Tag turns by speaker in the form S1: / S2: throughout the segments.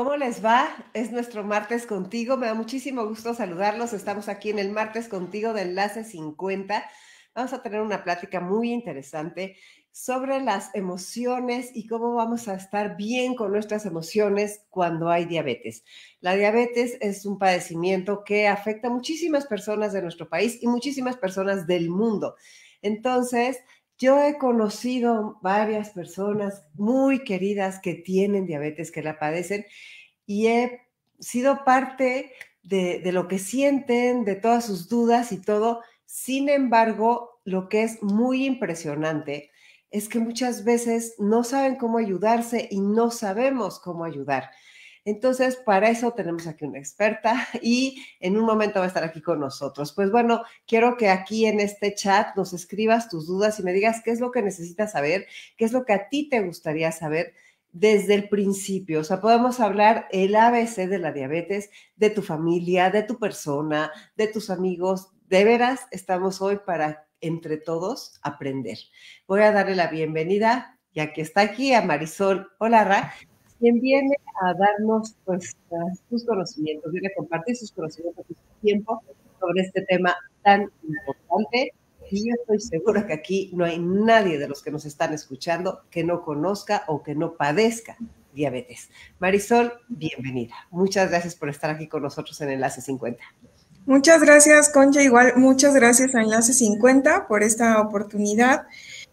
S1: ¿Cómo les va? Es nuestro martes contigo. Me da muchísimo gusto saludarlos. Estamos aquí en el martes contigo de Enlace 50. Vamos a tener una plática muy interesante sobre las emociones y cómo vamos a estar bien con nuestras emociones cuando hay diabetes. La diabetes es un padecimiento que afecta a muchísimas personas de nuestro país y muchísimas personas del mundo. Entonces, yo he conocido varias personas muy queridas que tienen diabetes, que la padecen, y he sido parte de lo que sienten, de todas sus dudas y todo. Sin embargo, lo que es muy impresionante es que muchas veces no saben cómo ayudarse y no sabemos cómo ayudar. Entonces, para eso tenemos aquí una experta y en un momento va a estar aquí con nosotros. Pues bueno, quiero que aquí en este chat nos escribas tus dudas y me digas qué es lo que necesitas saber, qué es lo que a ti te gustaría saber desde el principio. O sea, podemos hablar el ABC de la diabetes, de tu familia, de tu persona, de tus amigos. De veras, estamos hoy para entre todos aprender. Voy a darle la bienvenida, ya que está aquí, a Marisol Olarra, quien viene a darnos pues sus conocimientos, viene a compartir sus conocimientos y su tiempo sobre este tema tan importante. Y yo estoy segura que aquí no hay nadie de los que nos están escuchando que no conozca o que no padezca diabetes. Marisol, bienvenida. Muchas gracias por estar aquí con nosotros en Enlace 50.
S2: Muchas gracias, Concha. Igual, muchas gracias a Enlace 50 por esta oportunidad.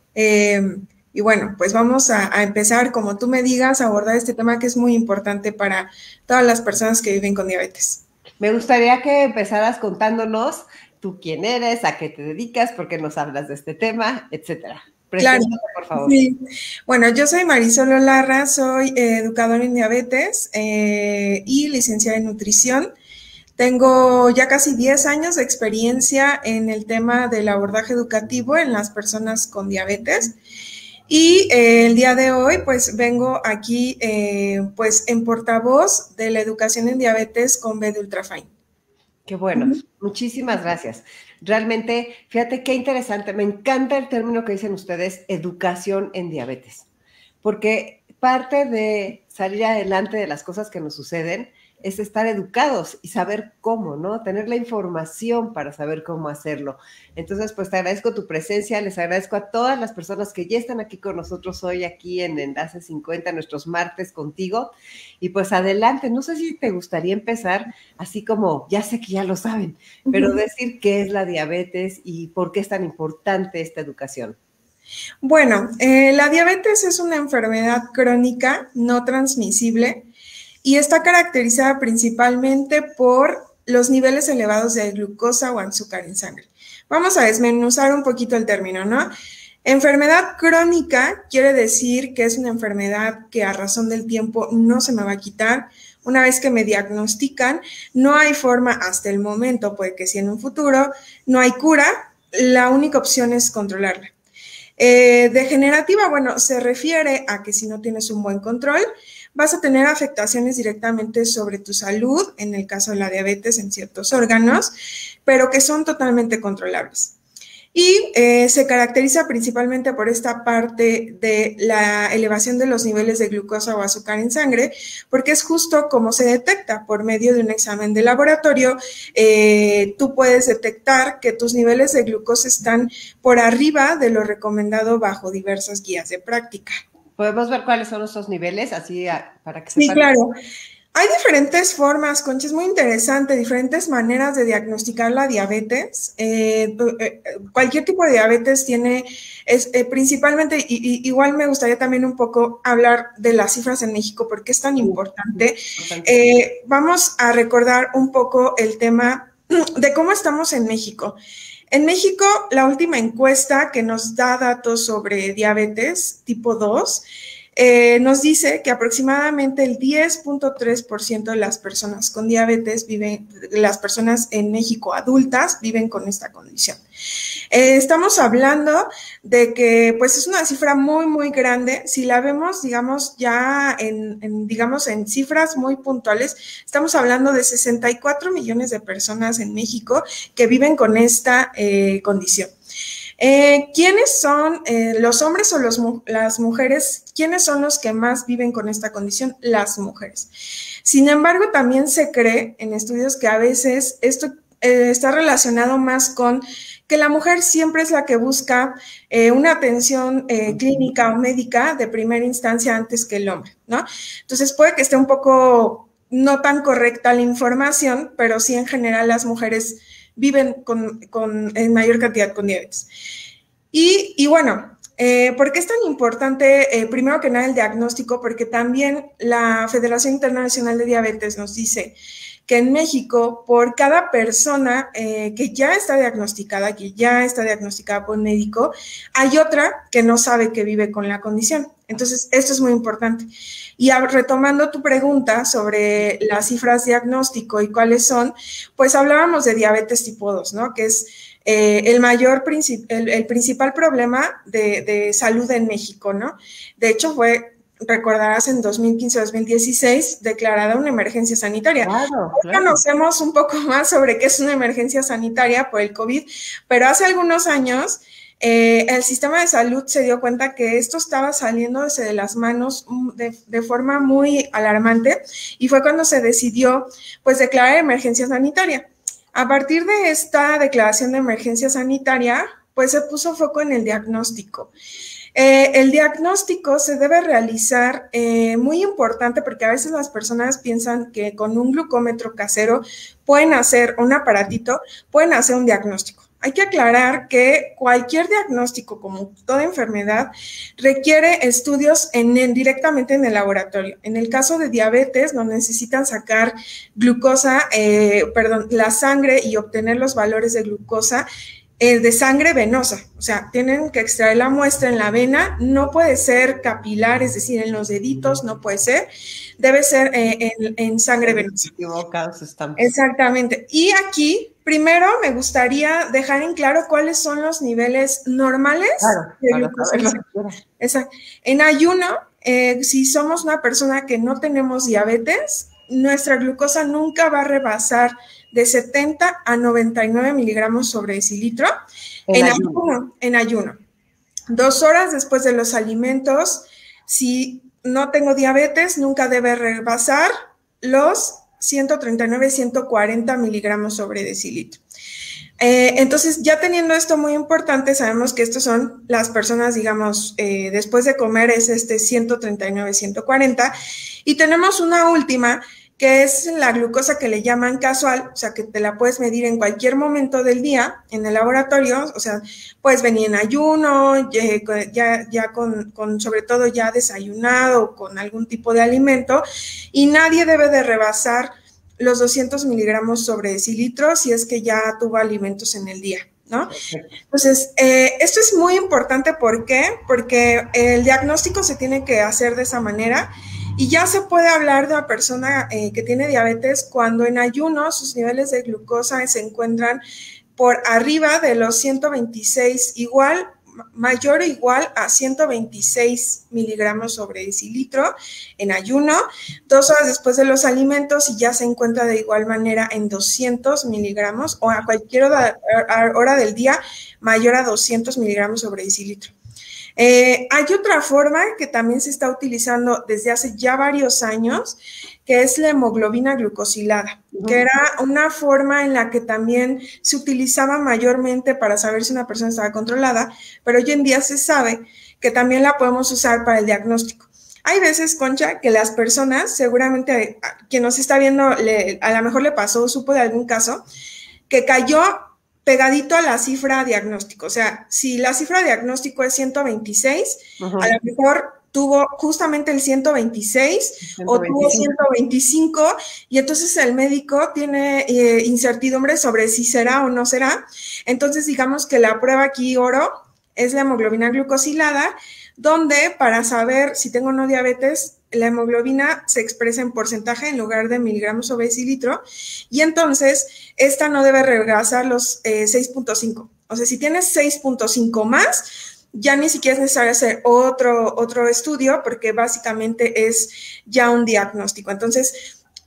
S2: Y bueno, pues vamos a empezar, como tú me digas, a abordar este tema que es muy importante para todas las personas que viven con diabetes.
S1: Me gustaría que empezaras contándonos tú quién eres, a qué te dedicas, por qué nos hablas de este tema, etcétera.
S2: Claro,
S1: Preséntate, por favor.
S2: sí. Bueno, yo soy Marisol Olarra, soy educadora en diabetes y licenciada en nutrición. Tengo ya casi 10 años de experiencia en el tema del abordaje educativo en las personas con diabetes. Y el día de hoy, pues vengo aquí, pues en portavoz de la educación en diabetes con B de Ultrafine.
S1: Qué bueno, muchísimas gracias. Realmente, fíjate qué interesante, me encanta el término que dicen ustedes, educación en diabetes, porque parte de salir adelante de las cosas que nos suceden es estar educados y saber cómo, ¿no? Tener la información para saber cómo hacerlo. Entonces, pues te agradezco tu presencia, les agradezco a todas las personas que ya están aquí con nosotros hoy, aquí en Enlace 50, nuestros martes contigo. Y pues adelante, no sé si te gustaría empezar así como, ya sé que ya lo saben, pero decir qué es la diabetes y por qué es tan importante esta educación.
S2: Bueno, la diabetes es una enfermedad crónica no transmisible y está caracterizada principalmente por los niveles elevados de glucosa o azúcar en sangre. Vamos a desmenuzar un poquito el término, ¿no? Enfermedad crónica quiere decir que es una enfermedad que a razón del tiempo no se me va a quitar. Una vez que me diagnostican, no hay forma hasta el momento, puede que sí en un futuro, no hay cura, la única opción es controlarla. Degenerativa, bueno, se refiere a que si no tienes un buen control, vas a tener afectaciones directamente sobre tu salud, en el caso de la diabetes en ciertos órganos, pero que son totalmente controlables. Y se caracteriza principalmente por esta parte de la elevación de los niveles de glucosa o azúcar en sangre, porque es justo como se detecta por medio de un examen de laboratorio. Tú puedes detectar que tus niveles de glucosa están por arriba de lo recomendado bajo diversas guías de práctica.
S1: ¿Podemos ver cuáles son nuestros niveles, así para que
S2: Sí,
S1: sepan?
S2: claro. Hay diferentes formas, Concha, es muy interesante, diferentes maneras de diagnosticar la diabetes. Cualquier tipo de diabetes tiene, principalmente, igual me gustaría también un poco hablar de las cifras en México, porque es tan importante. Vamos a recordar un poco el tema de cómo estamos en México. En México, la última encuesta que nos da datos sobre diabetes tipo 2 nos dice que aproximadamente el 10.3% de las personas con diabetes viven, las personas en México adultas viven con esta condición. Estamos hablando de que pues es una cifra muy, muy grande. Si la vemos, digamos, ya digamos, en cifras muy puntuales, estamos hablando de 64 millones de personas en México que viven con esta condición. ¿Quiénes son los hombres o las mujeres? ¿Quiénes son los que más viven con esta condición? Las mujeres. Sin embargo, también se cree en estudios que a veces esto está relacionado más con que la mujer siempre es la que busca una atención clínica o médica de primera instancia antes que el hombre, ¿no? Entonces puede que esté un poco no tan correcta la información, pero sí en general las mujeres viven en mayor cantidad con diabetes. Y bueno, ¿por qué es tan importante, primero que nada, el diagnóstico? Porque también la Federación Internacional de Diabetes nos dice que en México, por cada persona que ya está diagnosticada por un médico, hay otra que no sabe que vive con la condición. Entonces, esto es muy importante. Y retomando tu pregunta sobre las cifras diagnóstico y cuáles son, pues hablábamos de diabetes tipo 2, ¿no? Que es el principal problema de salud en México, ¿no? De hecho, recordarás, en 2015-2016 declarada una emergencia sanitaria.
S1: Claro,
S2: Hoy conocemos un poco más sobre qué es una emergencia sanitaria por el COVID, pero hace algunos años el sistema de salud se dio cuenta que esto estaba saliendo de las manos de forma muy alarmante, y fue cuando se decidió pues declarar emergencia sanitaria. A partir de esta declaración de emergencia sanitaria, pues se puso foco en el diagnóstico. El diagnóstico se debe realizar, muy importante, porque a veces las personas piensan que con un glucómetro casero pueden hacer un aparatito, pueden hacer un diagnóstico. Hay que aclarar que cualquier diagnóstico, como toda enfermedad, requiere estudios directamente en el laboratorio. En el caso de diabetes, no necesitan sacar la sangre y obtener los valores de glucosa de sangre venosa. O sea, tienen que extraer la muestra en la vena, no puede ser capilar, es decir, en los deditos, no puede ser, debe ser en sangre venosa.
S1: Equivocados estamos.
S2: Exactamente. Y aquí, primero, me gustaría dejar en claro cuáles son los niveles normales de glucosa. Exacto. En ayuno, si somos una persona que no tenemos diabetes, nuestra glucosa nunca va a rebasar de 70 a 99 miligramos sobre decilitro en ayuno. 2 horas después de los alimentos, si no tengo diabetes, nunca debe rebasar los 139, 140 miligramos sobre decilitro. Entonces, ya teniendo esto muy importante, sabemos que estos son las personas, digamos, después de comer es 139, 140. Y tenemos una última, que es la glucosa que le llaman casual, o sea, que te la puedes medir en cualquier momento del día en el laboratorio. O sea, puedes venir en ayuno, ya con sobre todo ya desayunado, con algún tipo de alimento, y nadie debe de rebasar los 200 miligramos sobre decilitro si es que ya tuvo alimentos en el día, ¿no? Entonces, esto es muy importante. ¿Por qué? Porque el diagnóstico se tiene que hacer de esa manera, y ya se puede hablar de una persona que tiene diabetes cuando en ayuno sus niveles de glucosa se encuentran por arriba de los 126, mayor o igual a 126 miligramos sobre decilitro en ayuno, 2 horas después de los alimentos, y ya se encuentra de igual manera en 200 miligramos, o a cualquier hora del día mayor a 200 miligramos sobre decilitro. Hay otra forma que también se está utilizando desde hace ya varios años, que es la hemoglobina glucosilada, que era una forma en la que también se utilizaba mayormente para saber si una persona estaba controlada, pero hoy en día se sabe que también la podemos usar para el diagnóstico. Hay veces, Concha, que las personas, seguramente quien nos está viendo, a lo mejor le pasó, supo de algún caso, que cayó pegadito a la cifra diagnóstico. O sea, si la cifra diagnóstico es 126, a lo mejor tuvo justamente el 126 o tuvo 125, y entonces el médico tiene incertidumbre sobre si será o no será. Entonces, digamos que la prueba aquí oro es la hemoglobina glucosilada, donde para saber si tengo o no diabetes, la hemoglobina se expresa en porcentaje en lugar de miligramos sobre decilitro, y entonces esta no debe rebasar los 6.5. O sea, si tienes 6.5 más, ya ni siquiera es necesario hacer otro estudio, porque básicamente es ya un diagnóstico. Entonces,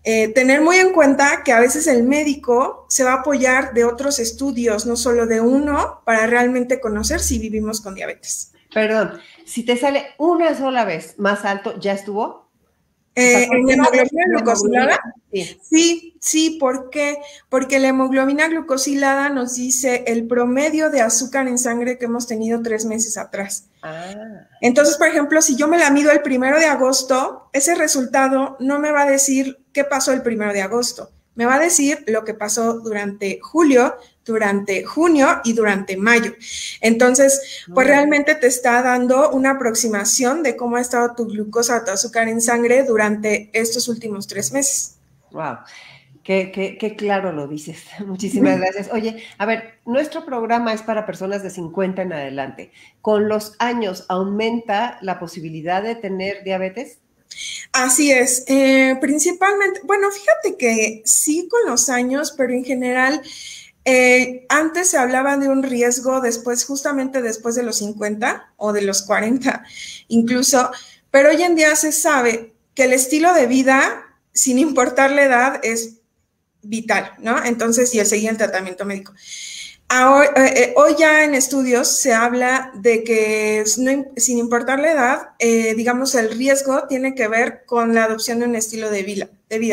S2: tener muy en cuenta que a veces el médico se va a apoyar de otros estudios, no solo de uno, para realmente conocer si vivimos con diabetes.
S1: Perdón, si te sale una sola vez más alto, ¿ya estuvo? O sea,
S2: ¿En hemoglobina glucosilada?
S1: Sí.
S2: Sí, ¿por qué? Porque la hemoglobina glucosilada nos dice el promedio de azúcar en sangre que hemos tenido 3 meses atrás. Entonces, por ejemplo, si yo me la mido el 1 de agosto, ese resultado no me va a decir qué pasó el 1 de agosto. Me va a decir lo que pasó durante julio, durante junio y durante mayo. Entonces, pues realmente te está dando una aproximación de cómo ha estado tu glucosa, tu azúcar en sangre durante estos últimos 3 meses.
S1: Wow. Qué claro lo dices. Muchísimas gracias. Oye, a ver, nuestro programa es para personas de 50 en adelante. ¿Con los años aumenta la posibilidad de tener diabetes?
S2: Así es. Principalmente, bueno, fíjate que sí con los años, pero en general, antes se hablaba de un riesgo justamente después de los 50 o de los 40 incluso, pero hoy en día se sabe que el estilo de vida, sin importar la edad, es vital, ¿no? Entonces, y el seguir el tratamiento médico. Hoy ya en estudios se habla de que sin importar la edad, digamos, el riesgo tiene que ver con la adopción de un estilo de vida.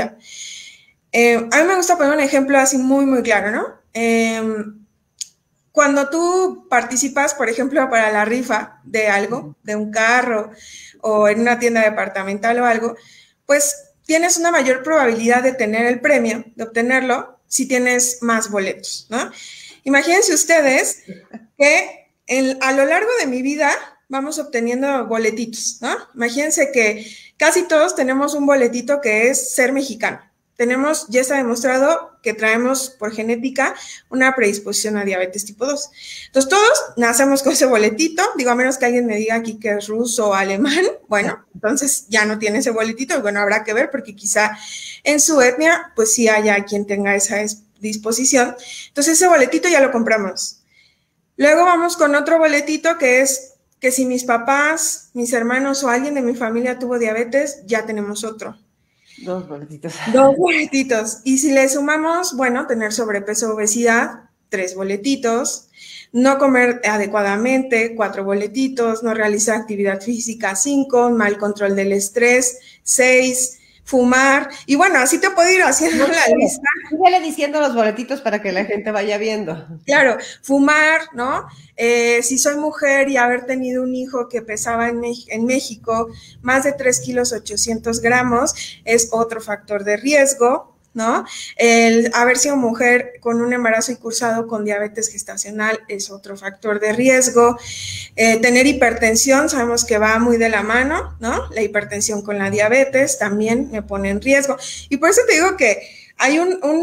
S2: A mí me gusta poner un ejemplo así muy, muy claro, ¿no? Cuando tú participas, por ejemplo, para la rifa de algo, de un carro o en una tienda departamental o algo, pues tienes una mayor probabilidad de tener el premio, de obtenerlo, si tienes más boletos, ¿no? Imagínense ustedes que a lo largo de mi vida vamos obteniendo boletitos, ¿no? Imagínense que casi todos tenemos un boletito que es ser mexicano. Ya está demostrado que traemos por genética una predisposición a diabetes tipo 2. Entonces, todos nacemos con ese boletito, digo, a menos que alguien me diga aquí que es ruso o alemán, bueno, entonces ya no tiene ese boletito, y bueno, habrá que ver porque quizá en su etnia, pues sí haya quien tenga esa disposición. Entonces, ese boletito ya lo compramos. Luego vamos con otro boletito que es que si mis papás, mis hermanos o alguien de mi familia tuvo diabetes, ya tenemos otro.
S1: 2 boletitos.
S2: 2 boletitos. Y si le sumamos, bueno, tener sobrepeso o obesidad, 3 boletitos. No comer adecuadamente, 4 boletitos. No realizar actividad física, 5. Mal control del estrés, 6. Fumar. Y bueno, así te puedo ir haciendo la lista.
S1: Síguele diciendo los boletitos para que la gente vaya viendo.
S2: Claro, fumar, ¿no? Si soy mujer y haber tenido un hijo que pesaba en México más de 3 kilos 800 gramos es otro factor de riesgo, ¿no? El haber sido mujer con un embarazo y cursado con diabetes gestacional es otro factor de riesgo. Tener hipertensión, sabemos que va muy de la mano, ¿no? La hipertensión con la diabetes también me pone en riesgo. Y por eso te digo que hay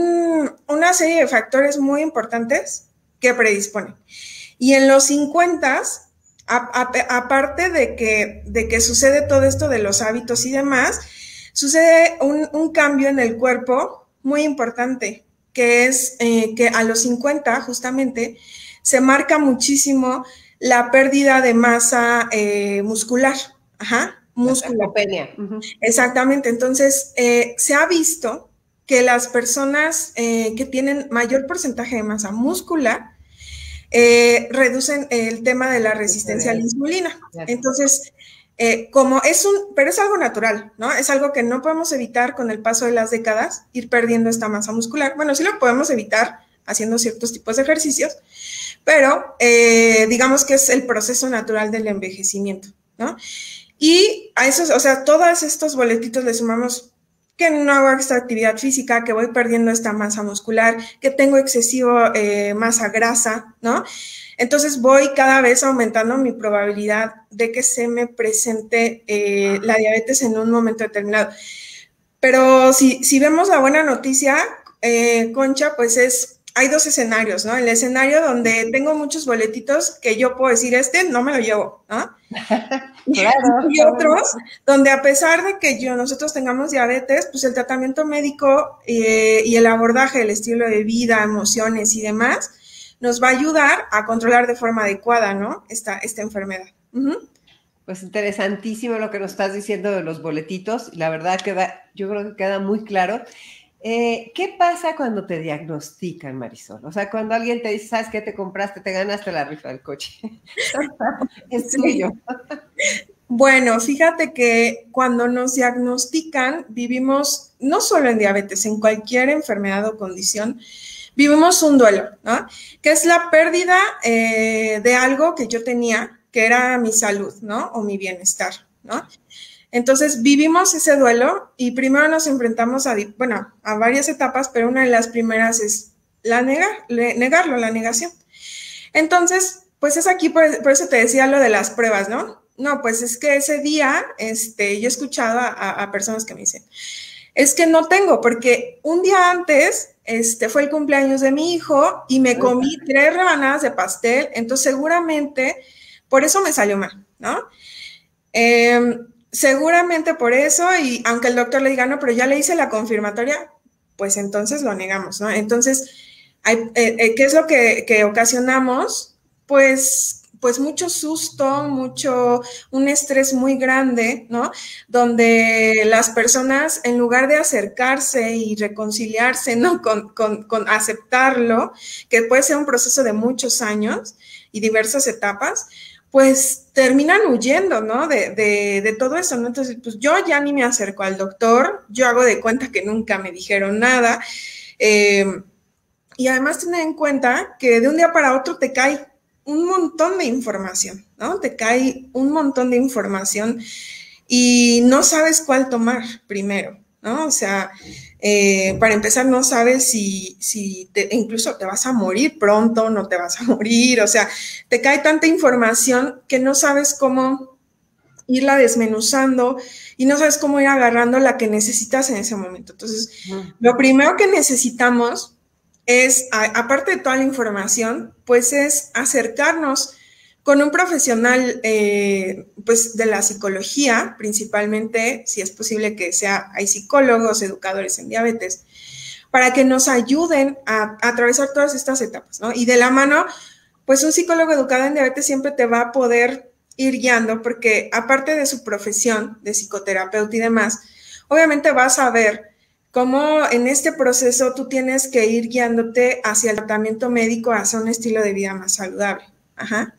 S2: una serie de factores muy importantes que predisponen. Y en los 50, aparte de que sucede todo esto de los hábitos y demás, sucede un cambio en el cuerpo muy importante, que es que a los 50 justamente se marca muchísimo la pérdida de masa muscular. Ajá, muscular. Exactamente, entonces se ha visto que las personas que tienen mayor porcentaje de masa muscular reducen el tema de la resistencia a la insulina. Entonces, pero es algo natural, ¿no? Es algo que no podemos evitar con el paso de las décadas, ir perdiendo esta masa muscular. Bueno, sí lo podemos evitar haciendo ciertos tipos de ejercicios, pero digamos que es el proceso natural del envejecimiento, ¿no? Y a esos, o sea, todos estos boletitos le sumamos que no hago esta actividad física, que voy perdiendo esta masa muscular, que tengo excesivo masa grasa, ¿no? Entonces voy cada vez aumentando mi probabilidad de que se me presente la diabetes en un momento determinado. Pero si vemos la buena noticia, Concha, pues hay 2 escenarios, ¿no? El escenario donde tengo muchos boletitos que yo puedo decir, no me lo llevo, ¿no? Claro. Y otros donde a pesar de que nosotros tengamos diabetes, pues el tratamiento médico y el abordaje del estilo de vida, emociones y demás, nos va a ayudar a controlar de forma adecuada, ¿no? Esta enfermedad.
S1: Pues interesantísimo lo que nos estás diciendo de los boletitos. La verdad yo creo que queda muy claro. ¿Qué pasa cuando te diagnostican, Marisol? O sea, cuando alguien te dice, ¿sabes qué? Te compraste, te ganaste la rifa del coche. Es
S2: Sí.
S1: tuyo.
S2: Bueno, fíjate que cuando nos diagnostican, vivimos no solo en diabetes, en cualquier enfermedad o condición, vivimos un duelo, ¿no? Que es la pérdida de algo que yo tenía, que era mi salud, ¿no? O mi bienestar, ¿no? Entonces vivimos ese duelo y primero nos enfrentamos a varias etapas, pero una de las primeras es negarlo, la negación. Entonces, pues es aquí, por eso te decía lo de las pruebas, ¿no? No, pues es que ese día, yo he escuchado a personas que me dicen, es que no tengo, porque un día antes, fue el cumpleaños de mi hijo y me comí 3 rebanadas de pastel, entonces seguramente por eso me salió mal, ¿no? Seguramente por eso, y aunque el doctor le diga, no, pero ya le hice la confirmatoria, pues entonces lo negamos, ¿no? Entonces, ¿qué es lo que ocasionamos? Pues mucho susto, un estrés muy grande, ¿no? Donde las personas, en lugar de acercarse y reconciliarse, ¿no? Con aceptarlo, que puede ser un proceso de muchos años y diversas etapas, pues terminan huyendo, ¿no? De todo eso, ¿no? Entonces, pues yo ya ni me acerco al doctor, yo hago de cuenta que nunca me dijeron nada. Y además tener en cuenta que de un día para otro te cae un montón de información, ¿no? Te cae un montón de información y no sabes cuál tomar primero, ¿no? O sea, para empezar, no sabes si incluso te vas a morir pronto, no te vas a morir, o sea, te cae tanta información que no sabes cómo irla desmenuzando y no sabes cómo ir agarrando la que necesitas en ese momento. Entonces, lo primero que necesitamos es, aparte de toda la información, pues es acercarnos con un profesional pues de la psicología, principalmente, si es posible que hay psicólogos, educadores en diabetes, para que nos ayuden a atravesar todas estas etapas, ¿no? Y de la mano, pues un psicólogo educado en diabetes siempre te va a poder ir guiando, porque aparte de su profesión de psicoterapeuta y demás, obviamente vas a ver cómo en este proceso tú tienes que ir guiándote hacia el tratamiento médico, hacia un estilo de vida más saludable. Ajá.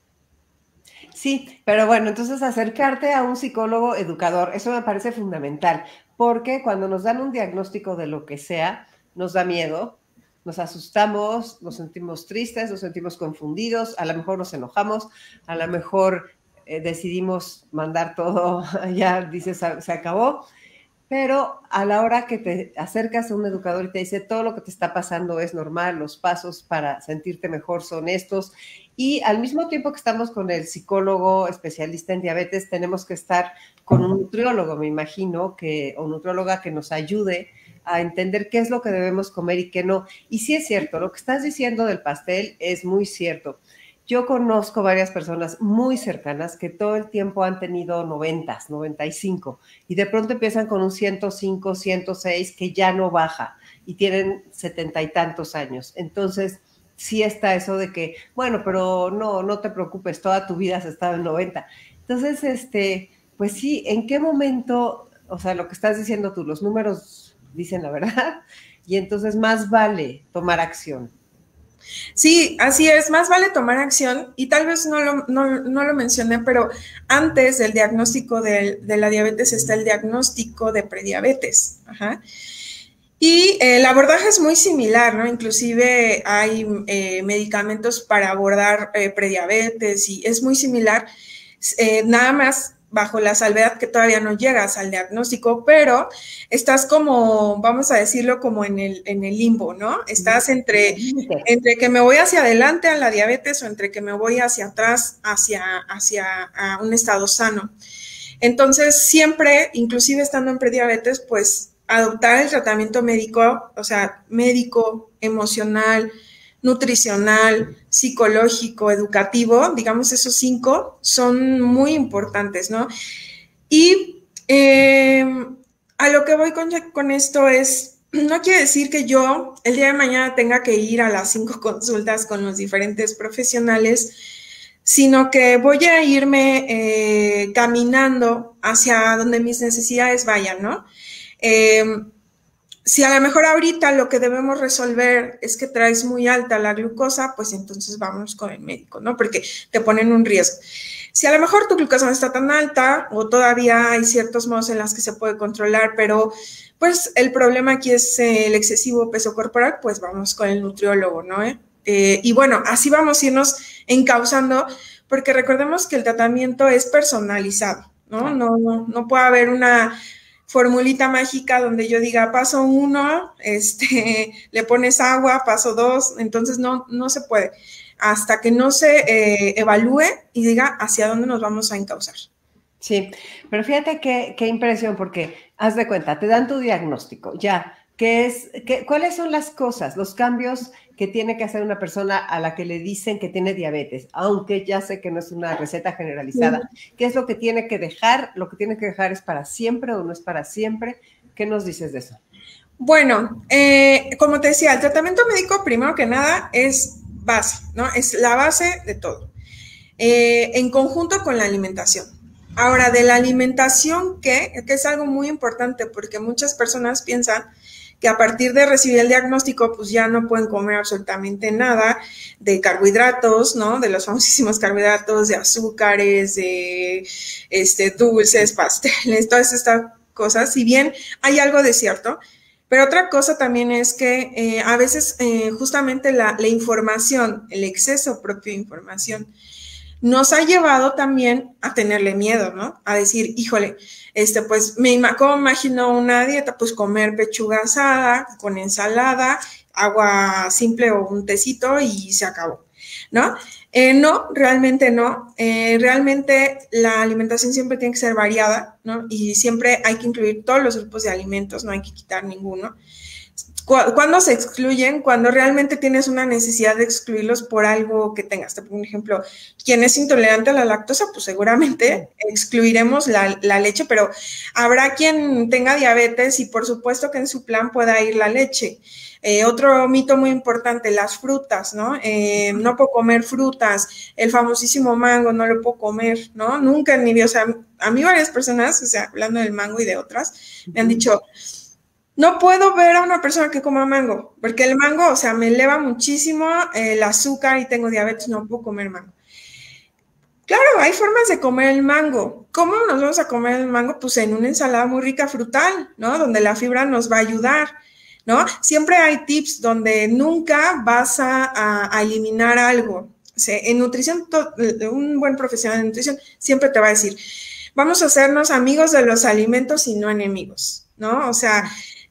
S1: Sí, pero bueno, entonces acercarte a un psicólogo educador, eso me parece fundamental, porque cuando nos dan un diagnóstico de lo que sea, nos da miedo, nos asustamos, nos sentimos tristes, nos sentimos confundidos, a lo mejor nos enojamos, a lo mejor decidimos mandar todo, ya dices, se acabó, pero a la hora que te acercas a un educador y te dice todo lo que te está pasando es normal, los pasos para sentirte mejor son estos, y al mismo tiempo que estamos con el psicólogo especialista en diabetes, tenemos que estar con un nutriólogo, me imagino, o nutrióloga que nos ayude a entender qué es lo que debemos comer y qué no. Y sí es cierto, lo que estás diciendo del pastel es muy cierto. Yo conozco varias personas muy cercanas que todo el tiempo han tenido 90, 95 y de pronto empiezan con un 105, 106 que ya no baja y tienen 70 y tantos años. Entonces, sí está eso de que, bueno, pero no te preocupes, toda tu vida has estado en 90. Entonces, pues sí, ¿en qué momento, o sea, lo que estás diciendo tú, los números dicen la verdad y entonces más vale tomar acción?
S2: Sí, así es, más vale tomar acción y tal vez no lo mencioné, pero antes del diagnóstico de la diabetes está el diagnóstico de prediabetes. Ajá. Y el abordaje es muy similar, ¿no? Inclusive hay medicamentos para abordar prediabetes y es muy similar, nada más bajo la salvedad que todavía no llegas al diagnóstico, pero estás como, vamos a decirlo, como en el limbo, ¿no? Estás entre que me voy hacia adelante a la diabetes o entre que me voy hacia atrás hacia un estado sano. Entonces, siempre, inclusive estando en prediabetes, pues adoptar el tratamiento médico, o sea, médico, emocional, nutricional, psicológico, educativo, digamos, esos 5 son muy importantes, ¿no? Y a lo que voy con esto es, no quiere decir que yo el día de mañana tenga que ir a las 5 consultas con los diferentes profesionales, sino que voy a irme caminando hacia donde mis necesidades vayan, ¿no? Si a lo mejor ahorita lo que debemos resolver es que traes muy alta la glucosa, pues entonces vámonos con el médico, ¿no? Porque te ponen un riesgo. Si a lo mejor tu glucosa no está tan alta o todavía hay ciertos modos en los que se puede controlar, pero pues el problema aquí es el excesivo peso corporal, pues vamos con el nutriólogo, ¿no? Y bueno, así vamos a irnos encauzando, porque recordemos que el tratamiento es personalizado, ¿no? No puede haber una formulita mágica donde yo diga paso 1, le pones agua, paso 2, entonces no se puede, hasta que no se evalúe y diga hacia dónde nos vamos a encauzar.
S1: Sí, pero fíjate qué impresión, porque haz de cuenta, te dan tu diagnóstico, ya, ¿cuáles son las cosas, los cambios que tiene que hacer una persona a la que le dicen que tiene diabetes? Aunque ya sé que no es una receta generalizada. ¿Qué es lo que tiene que dejar? ¿Lo que tiene que dejar es para siempre o no es para siempre? ¿Qué nos dices de eso?
S2: Bueno, como te decía, el tratamiento médico, primero que nada, es base, ¿no? Es la base de todo, en conjunto con la alimentación. Ahora, de la alimentación, que es algo muy importante, porque muchas personas piensan que a partir de recibir el diagnóstico, pues ya no pueden comer absolutamente nada de carbohidratos, ¿no? De los famosísimos carbohidratos, de azúcares, de dulces, pasteles, todas estas cosas. Si bien hay algo de cierto, pero otra cosa también es que a veces justamente la información, el exceso propio de información, nos ha llevado también a tenerle miedo, ¿no? A decir, híjole, pues ¿cómo imagino una dieta? Pues comer pechuga asada con ensalada, agua simple o un tecito y se acabó, ¿no? No, realmente no. Realmente la alimentación siempre tiene que ser variada, ¿no? Y siempre hay que incluir todos los grupos de alimentos, no hay que quitar ninguno. ¿Cuándo se excluyen? Cuando realmente tienes una necesidad de excluirlos por algo que tengas. Te pongo un ejemplo, quien es intolerante a la lactosa, pues seguramente excluiremos la leche, pero habrá quien tenga diabetes y por supuesto que en su plan pueda ir la leche. Otro mito muy importante, las frutas, ¿no? No puedo comer frutas, el famosísimo mango no lo puedo comer, ¿no? Nunca en mi vida, o sea, a mí varias personas, o sea, hablando del mango y de otras, me han dicho, no puedo ver a una persona que coma mango, porque el mango, o sea, me eleva muchísimo el azúcar y tengo diabetes, no puedo comer mango. Claro, hay formas de comer el mango. ¿Cómo nos vamos a comer el mango? Pues en una ensalada muy rica frutal, ¿no? Donde la fibra nos va a ayudar, ¿no? Siempre hay tips donde nunca vas a eliminar algo. O sea, en nutrición, un buen profesional de nutrición siempre te va a decir, vamos a hacernos amigos de los alimentos y no enemigos, ¿no? O sea,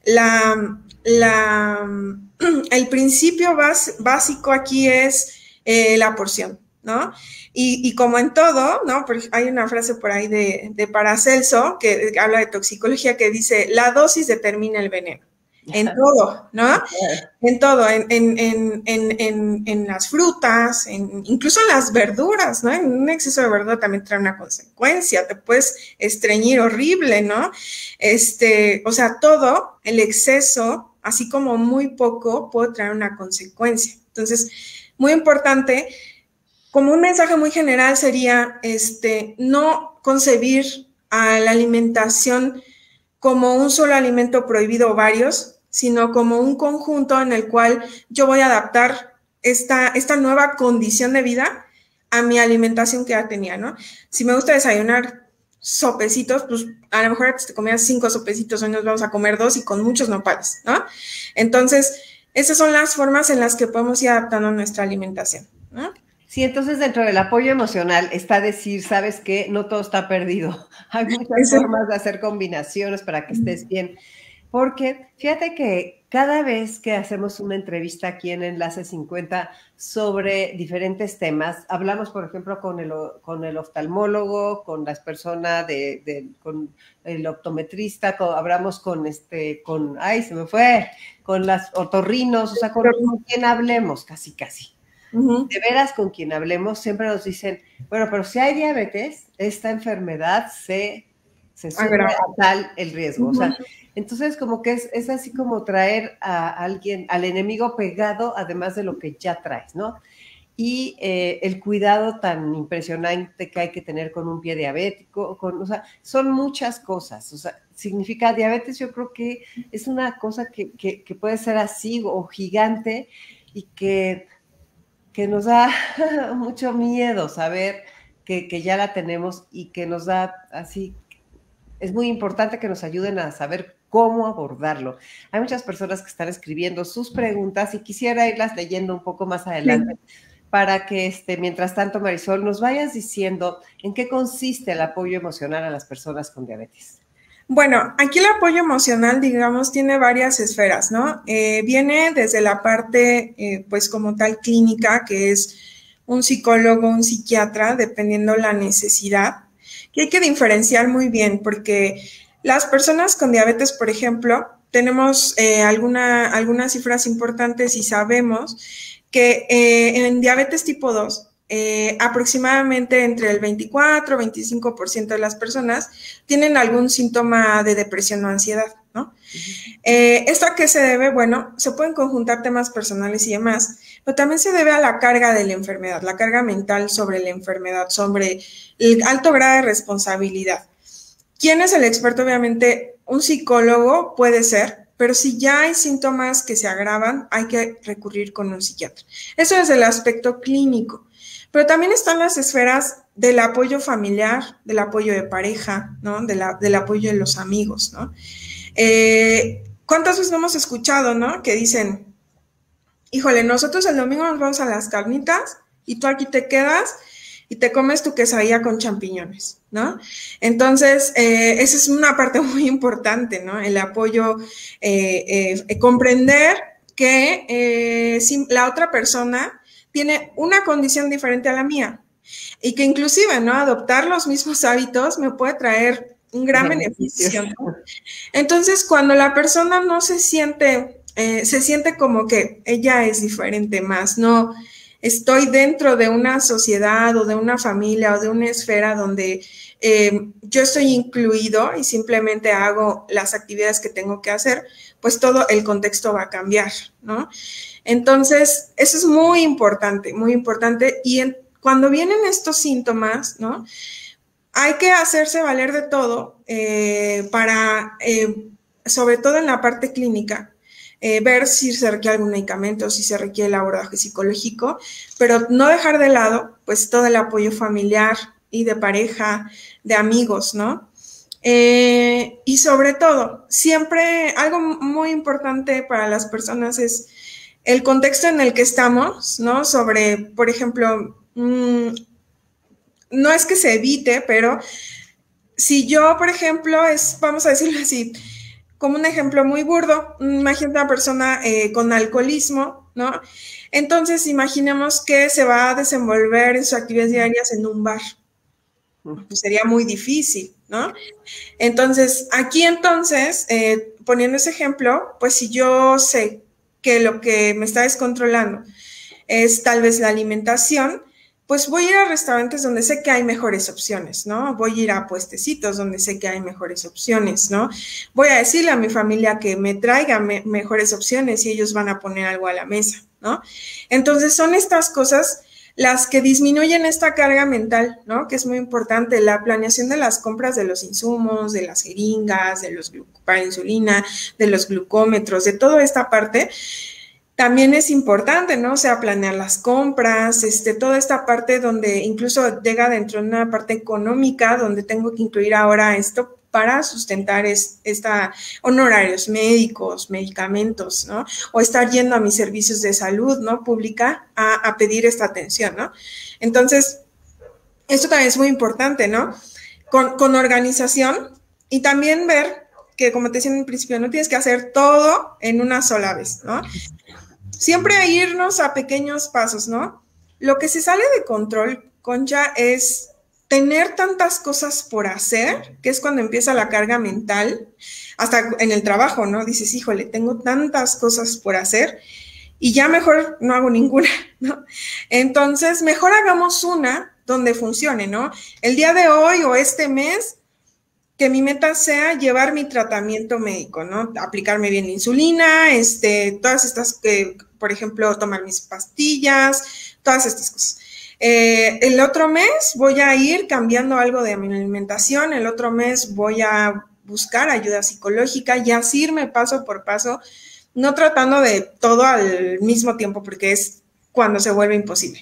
S2: el principio básico aquí es la porción, ¿no? Y como en todo, ¿no? Hay una frase por ahí de Paracelso que habla de toxicología que dice, la dosis determina el veneno. En todo, ¿no? En todo, en las frutas, incluso en las verduras, ¿no? En un exceso de verdura también trae una consecuencia, te puedes estreñir horrible, ¿no? O sea, todo, el exceso, así como muy poco, puede traer una consecuencia. Entonces, muy importante, como un mensaje muy general sería, no concebir a la alimentación como un solo alimento prohibido o varios, sino como un conjunto en el cual yo voy a adaptar esta nueva condición de vida a mi alimentación que ya tenía, ¿no? Si me gusta desayunar sopecitos, pues a lo mejor te comías 5 sopecitos, hoy nos vamos a comer 2 y con muchos nopales, ¿no? Entonces, esas son las formas en las que podemos ir adaptando nuestra alimentación, ¿no?
S1: Sí, entonces dentro del apoyo emocional está decir, ¿sabes qué? No todo está perdido. Hay muchas formas de hacer combinaciones para que estés bien. Porque fíjate que cada vez que hacemos una entrevista aquí en Enlace 50 sobre diferentes temas, hablamos, por ejemplo, con el oftalmólogo, con las personas con el optometrista, hablamos ay, se me fue, con las otorrinos, o sea, con quien hablemos, casi. De veras, con quien hablemos, siempre nos dicen, bueno, pero si hay diabetes, esta enfermedad se sube a tal el riesgo. O sea, entonces como que es así como traer a alguien, al enemigo pegado, además de lo que ya traes, ¿no? y el cuidado tan impresionante que hay que tener con un pie diabético, o sea, son muchas cosas. O sea, significa diabetes, yo creo que es una cosa que puede ser así o gigante y que nos da mucho miedo saber que ya la tenemos y que nos da así, es muy importante que nos ayuden a saber cómo abordarlo. Hay muchas personas que están escribiendo sus preguntas y quisiera irlas leyendo un poco más adelante. Sí. Para que, mientras tanto, Marisol, nos vayas diciendo en qué consiste el apoyo emocional a las personas con diabetes.
S2: Bueno, aquí el apoyo emocional, digamos, tiene varias esferas, ¿no? Viene desde la parte, pues como tal, clínica, que es un psicólogo, un psiquiatra, dependiendo la necesidad, que hay que diferenciar muy bien, porque las personas con diabetes, por ejemplo, tenemos algunas cifras importantes y sabemos que en diabetes tipo 2, aproximadamente entre el 24 y 25% de las personas tienen algún síntoma de depresión o ansiedad, ¿no? ¿Esto a qué se debe? Bueno, se pueden conjuntar temas personales y demás, pero también se debe a la carga de la enfermedad, la carga mental sobre la enfermedad, sobre el alto grado de responsabilidad. ¿Quién es el experto? Obviamente, un psicólogo puede ser, pero si ya hay síntomas que se agravan, hay que recurrir con un psiquiatra. Eso es el aspecto clínico. Pero también están las esferas del apoyo familiar, del apoyo de pareja, ¿no? Del apoyo de los amigos, ¿no? ¿Cuántas veces no hemos escuchado, ¿no? Que dicen, híjole, nosotros el domingo nos vamos a las carnitas y tú aquí te quedas y te comes tu quesadilla con champiñones, ¿no? Entonces, esa es una parte muy importante, ¿no? El apoyo, comprender que si la otra persona tiene una condición diferente a la mía y que inclusive, ¿no? Adoptar los mismos hábitos me puede traer un gran beneficio, ¿no? Entonces, cuando la persona no se siente como que ella es diferente más, no estoy dentro de una sociedad o de una familia o de una esfera donde yo estoy incluido y simplemente hago las actividades que tengo que hacer, pues todo el contexto va a cambiar, ¿no? Entonces, eso es muy importante, muy importante. Y cuando vienen estos síntomas, ¿no? Hay que hacerse valer de todo para, sobre todo en la parte clínica, ver si se requiere algún medicamento, si se requiere el abordaje psicológico, pero no dejar de lado, pues, todo el apoyo familiar y de pareja, de amigos, ¿no? Y sobre todo, siempre algo muy importante para las personas es el contexto en el que estamos, ¿no? Sobre, por ejemplo, no es que se evite, pero si yo, por ejemplo, vamos a decirlo así, como un ejemplo muy burdo, imagina una persona con alcoholismo, ¿no? Entonces, imaginemos que se va a desenvolver en sus actividades diarias en un bar. Pues sería muy difícil, ¿no? Entonces, aquí entonces, poniendo ese ejemplo, pues si yo sé que lo que me está descontrolando es tal vez la alimentación, pues voy a ir a restaurantes donde sé que hay mejores opciones, ¿no? Voy a ir a puestecitos donde sé que hay mejores opciones, ¿no? Voy a decirle a mi familia que me traiga mejores opciones y ellos van a poner algo a la mesa, ¿no? Entonces, son estas cosas las que disminuyen esta carga mental, ¿no? Que es muy importante, la planeación de las compras de los insumos, de las jeringas, de los para insulina, de los glucómetros, de toda esta parte, también es importante, ¿no? O sea, planear las compras, toda esta parte donde incluso llega dentro de una parte económica, donde tengo que incluir ahora esto para sustentar honorarios médicos, medicamentos, ¿no? O estar yendo a mis servicios de salud, ¿no? Pública a pedir esta atención, ¿no? Entonces, esto también es muy importante, ¿no? Con organización y también ver que, como te decía en el principio, no tienes que hacer todo en una sola vez, ¿no? Siempre irnos a pequeños pasos, ¿no? Lo que se sale de control, Concha, es tener tantas cosas por hacer, que es cuando empieza la carga mental, hasta en el trabajo, ¿no? Dices, híjole, tengo tantas cosas por hacer y ya mejor no hago ninguna, ¿no? Entonces, mejor hagamos una donde funcione, ¿no? El día de hoy o este mes, que mi meta sea llevar mi tratamiento médico, ¿no? Aplicarme bien la insulina, todas estas, por ejemplo, tomar mis pastillas, todas estas cosas. El otro mes voy a ir cambiando algo de mi alimentación, el otro mes voy a buscar ayuda psicológica y así irme paso por paso, no tratando de todo al mismo tiempo porque es cuando se vuelve imposible.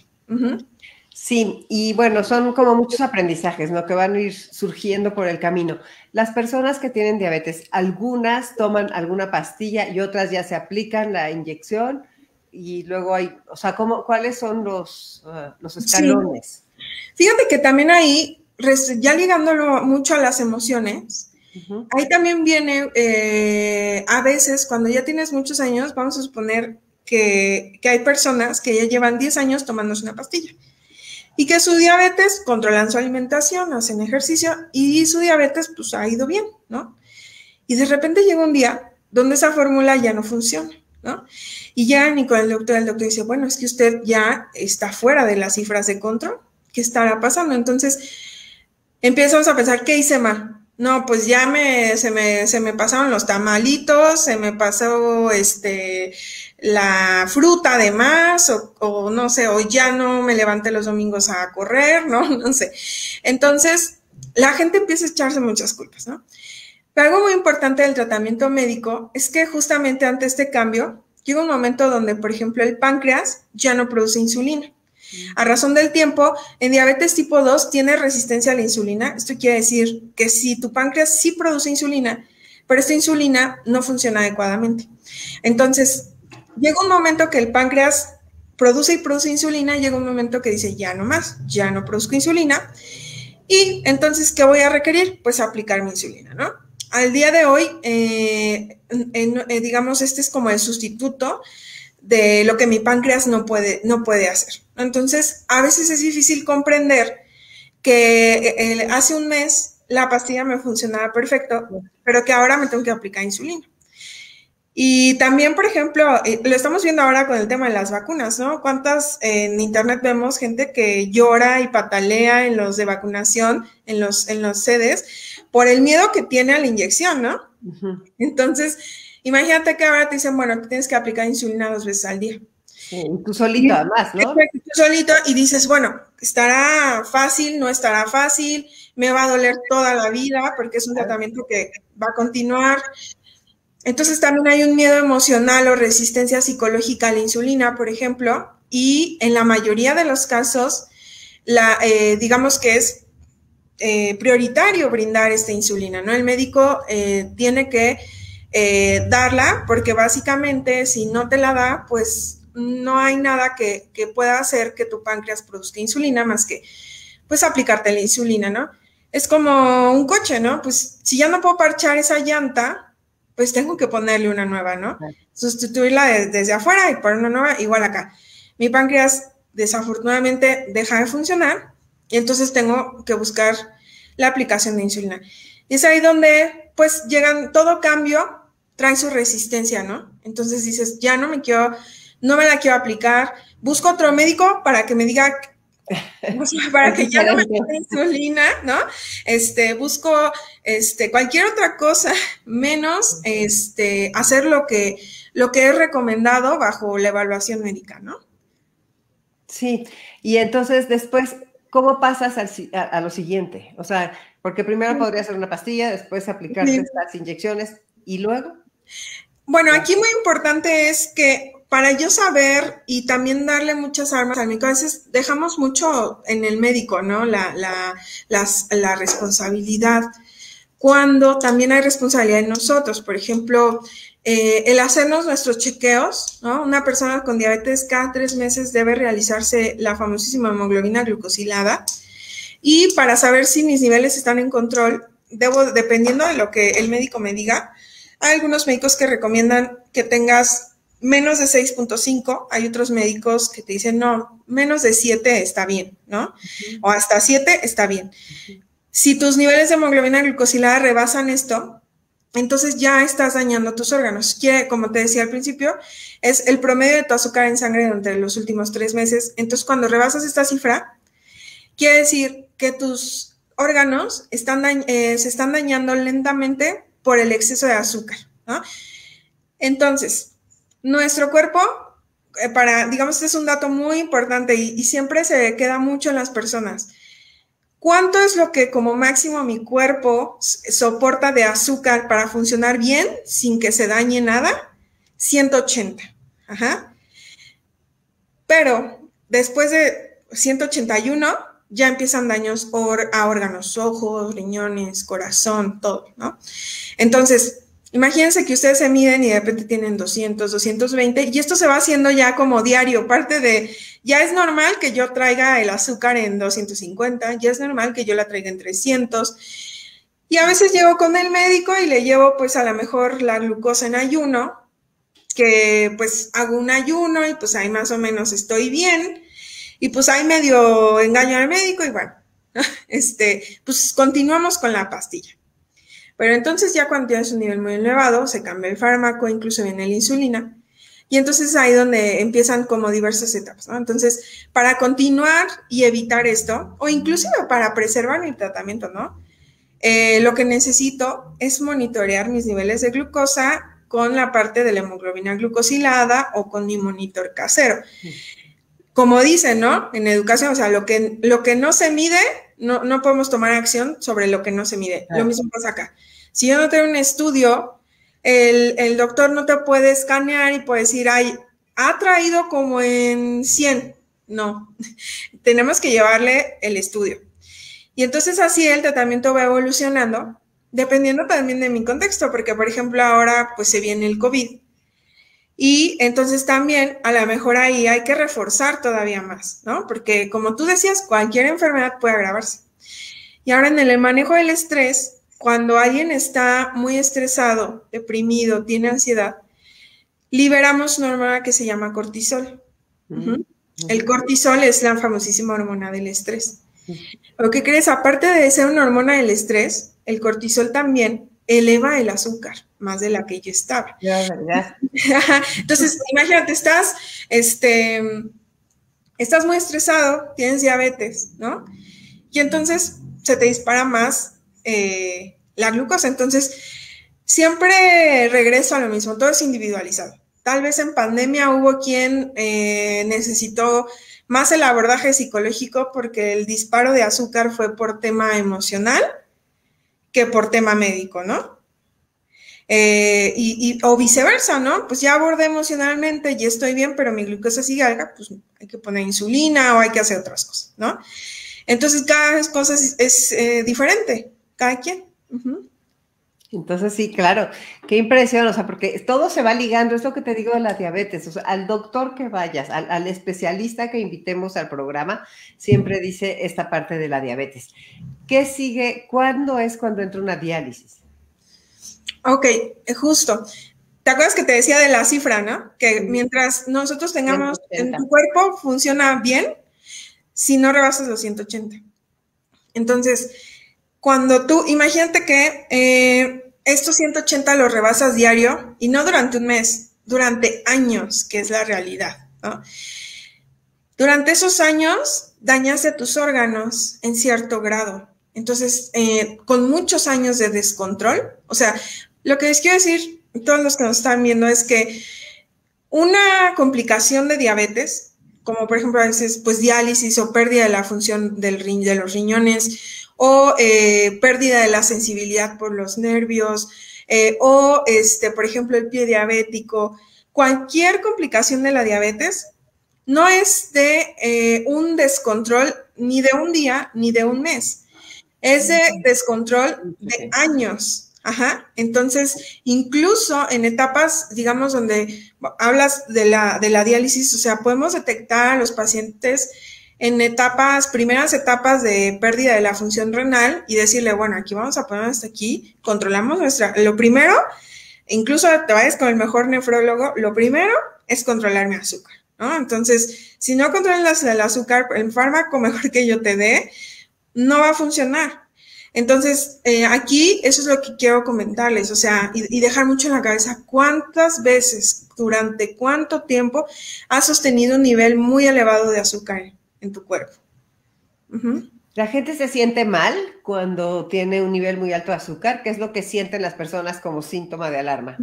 S1: Sí, y bueno, son como muchos aprendizajes, ¿no? Que van a ir surgiendo por el camino. Las personas que tienen diabetes, algunas toman alguna pastilla y otras ya se aplican la inyección y luego hay, o sea, ¿cuáles son los escalones?
S2: Sí. Fíjate que también ahí, ya ligándolo mucho a las emociones, ahí también viene, a veces, cuando ya tienes muchos años, vamos a suponer que hay personas que ya llevan 10 años tomándose una pastilla y que su diabetes, controlan su alimentación, hacen ejercicio y su diabetes pues ha ido bien, ¿no? Y de repente llega un día donde esa fórmula ya no funciona, ¿no? Y ya ni con el doctor dice, bueno, es que usted ya está fuera de las cifras de control, ¿qué estará pasando? Entonces empezamos a pensar, ¿qué hice mal? No, pues ya se me pasaron los tamalitos, se me pasó la fruta de más, o no sé, o ya no me levanté los domingos a correr, ¿no? No sé. Entonces, la gente empieza a echarse muchas culpas, ¿no? Pero algo muy importante del tratamiento médico es que justamente ante este cambio, llega un momento donde, por ejemplo, el páncreas ya no produce insulina. A razón del tiempo, en diabetes tipo 2 tiene resistencia a la insulina. Esto quiere decir que si tu páncreas sí produce insulina, pero esta insulina no funciona adecuadamente. Entonces, llega un momento que el páncreas produce y produce insulina, llega un momento que dice, ya no más, ya no produzco insulina. Y entonces, ¿qué voy a requerir? Pues aplicar mi insulina, ¿no? Al día de hoy, digamos, este es como el sustituto de lo que mi páncreas no puede hacer. Entonces, a veces es difícil comprender que hace un mes la pastilla me funcionaba perfecto, pero que ahora me tengo que aplicar insulina. Y también, por ejemplo, lo estamos viendo ahora con el tema de las vacunas, ¿no? ¿Cuántas en internet vemos gente que llora y patalea en los de vacunación, en los sedes, por el miedo que tiene a la inyección, ¿no? Entonces, imagínate que ahora te dicen, bueno, tienes que aplicar insulina 2 veces al día.
S1: Sí, tú solito además, ¿no?
S2: Tú solito y dices, bueno, ¿estará fácil? ¿No estará fácil? ¿Me va a doler toda la vida? Porque es un tratamiento que va a continuar. Entonces también hay un miedo emocional o resistencia psicológica a la insulina, por ejemplo, y en la mayoría de los casos, digamos que es prioritario brindar esta insulina, ¿no? El médico tiene que darla porque básicamente si no te la da, pues no hay nada que pueda hacer que tu páncreas produzca insulina más que pues aplicarte la insulina, ¿no? Es como un coche, ¿no? Pues si ya no puedo parchar esa llanta, pues tengo que ponerle una nueva, ¿no? Sustituirla desde afuera y poner una nueva, igual acá. Mi páncreas desafortunadamente deja de funcionar y entonces tengo que buscar la aplicación de insulina. Y es ahí donde, pues, todo cambio trae su resistencia, ¿no? Entonces dices, ya no me la quiero aplicar, busco otro médico para que me diga, para que ya no me ponga insulina, ¿no? Busco, cualquier otra cosa, menos, hacer lo que es recomendado bajo la evaluación médica, ¿no?
S1: Sí, y entonces después, ¿cómo pasas a lo siguiente? O sea, porque primero podría ser una pastilla, después aplicarte estas inyecciones y luego.
S2: Bueno, aquí muy importante es que para yo saber y también darle muchas armas al médico, a veces dejamos mucho en el médico, ¿no? La responsabilidad, cuando también hay responsabilidad en nosotros. Por ejemplo, el hacernos nuestros chequeos, ¿no? Una persona con diabetes cada 3 meses debe realizarse la famosísima hemoglobina glucosilada y para saber si mis niveles están en control, dependiendo de lo que el médico me diga, hay algunos médicos que recomiendan que tengas menos de 6.5, hay otros médicos que te dicen, no, menos de 7 está bien, ¿no? O hasta 7 está bien. Si tus niveles de hemoglobina glucosilada rebasan esto, entonces ya estás dañando tus órganos. Que, como te decía al principio, es el promedio de tu azúcar en sangre durante los últimos 3 meses. Entonces, cuando rebasas esta cifra, quiere decir que tus órganos se están dañando lentamente por el exceso de azúcar, ¿no? Entonces, nuestro cuerpo, digamos, este es un dato muy importante y siempre se queda mucho en las personas. ¿Cuánto es lo que como máximo mi cuerpo soporta de azúcar para funcionar bien sin que se dañe nada? 180. Ajá. Pero después de 181 ya empiezan daños a órganos, ojos, riñones, corazón, todo, ¿no? Entonces, imagínense que ustedes se miden y de repente tienen 200, 220 y esto se va haciendo ya como diario, parte de, ya es normal que yo traiga el azúcar en 250, ya es normal que yo la traiga en 300 y a veces llego con el médico y le llevo pues a lo mejor la glucosa en ayuno, que pues hago un ayuno y pues ahí más o menos estoy bien y pues ahí medio engaño al médico y bueno, pues continuamos con la pastilla. Pero entonces ya cuando tienes un nivel muy elevado, se cambia el fármaco, incluso viene la insulina. Y entonces ahí donde empiezan como diversas etapas, ¿no? Entonces, para continuar y evitar esto, o inclusive para preservar mi tratamiento, ¿no? Lo que necesito es monitorear mis niveles de glucosa con la parte de la hemoglobina glucosilada o con mi monitor casero. Como dicen, ¿no? En educación, o sea, lo que no se mide, no podemos tomar acción sobre lo que no se mide. Lo mismo pasa acá. Si yo no tengo un estudio, el doctor no te puede escanear y puede decir, ay, ha traído como en 100. No, tenemos que llevarle el estudio. Y entonces así el tratamiento va evolucionando, dependiendo también de mi contexto, porque por ejemplo ahora pues se viene el COVID. Y entonces también a lo mejor ahí hay que reforzar todavía más, ¿no? Porque como tú decías, cualquier enfermedad puede agravarse. Y ahora en el manejo del estrés, cuando alguien está muy estresado, deprimido, tiene ansiedad, liberamos una hormona que se llama cortisol. El cortisol es la famosísima hormona del estrés. Lo que crees, aparte de ser una hormona del estrés, el cortisol también eleva el azúcar, más de la que yo estaba. Entonces, imagínate, estás muy estresado, tienes diabetes, ¿no? Y entonces se te dispara más la glucosa. Entonces, siempre regreso a lo mismo, todo es individualizado. Tal vez en pandemia hubo quien necesitó más el abordaje psicológico porque el disparo de azúcar fue por tema emocional que por tema médico, ¿no? O viceversa, ¿no? Pues ya abordé emocionalmente y estoy bien, pero mi glucosa sigue alta, pues hay que poner insulina o hay que hacer otras cosas, ¿no? Entonces, cada cosa es diferente, cada quien.
S1: Entonces, sí, claro, qué impresión, o sea, porque todo se va ligando, es lo que te digo de la diabetes, o sea, al doctor que vayas, al especialista que invitemos al programa, siempre dice esta parte de la diabetes. ¿Qué sigue? ¿Cuándo es cuando entra una diálisis?
S2: Ok, justo. ¿Te acuerdas que te decía de la cifra, no? Que mientras nosotros tengamos 180. En tu cuerpo funciona bien si no rebasas los 180. Entonces, cuando tú, imagínate que estos 180 los rebasas diario y no durante un mes, durante años, que es la realidad, ¿no? Durante esos años dañaste tus órganos en cierto grado. Entonces, con muchos años de descontrol, o sea, lo que les quiero decir, todos los que nos están viendo, es que una complicación de diabetes, como por ejemplo a veces pues diálisis o pérdida de la función de los riñones o pérdida de la sensibilidad por los nervios o por ejemplo el pie diabético, cualquier complicación de la diabetes no es de un descontrol ni de un día ni de un mes, es de descontrol de años. Ajá, entonces, incluso en etapas, digamos, donde hablas de la diálisis, o sea, podemos detectar a los pacientes en primeras etapas de pérdida de la función renal y decirle, bueno, aquí vamos a poner hasta aquí, controlamos lo primero, incluso te vayas con el mejor nefrólogo, lo primero es controlar mi azúcar, ¿no? Entonces, si no controlas el azúcar, el fármaco mejor que yo te dé, no va a funcionar. Entonces, aquí eso es lo que quiero comentarles, o sea, y dejar mucho en la cabeza cuántas veces, durante cuánto tiempo has sostenido un nivel muy elevado de azúcar en tu cuerpo.
S1: La gente se siente mal cuando tiene un nivel muy alto de azúcar. ¿Qué es lo que sienten las personas como síntoma de alarma?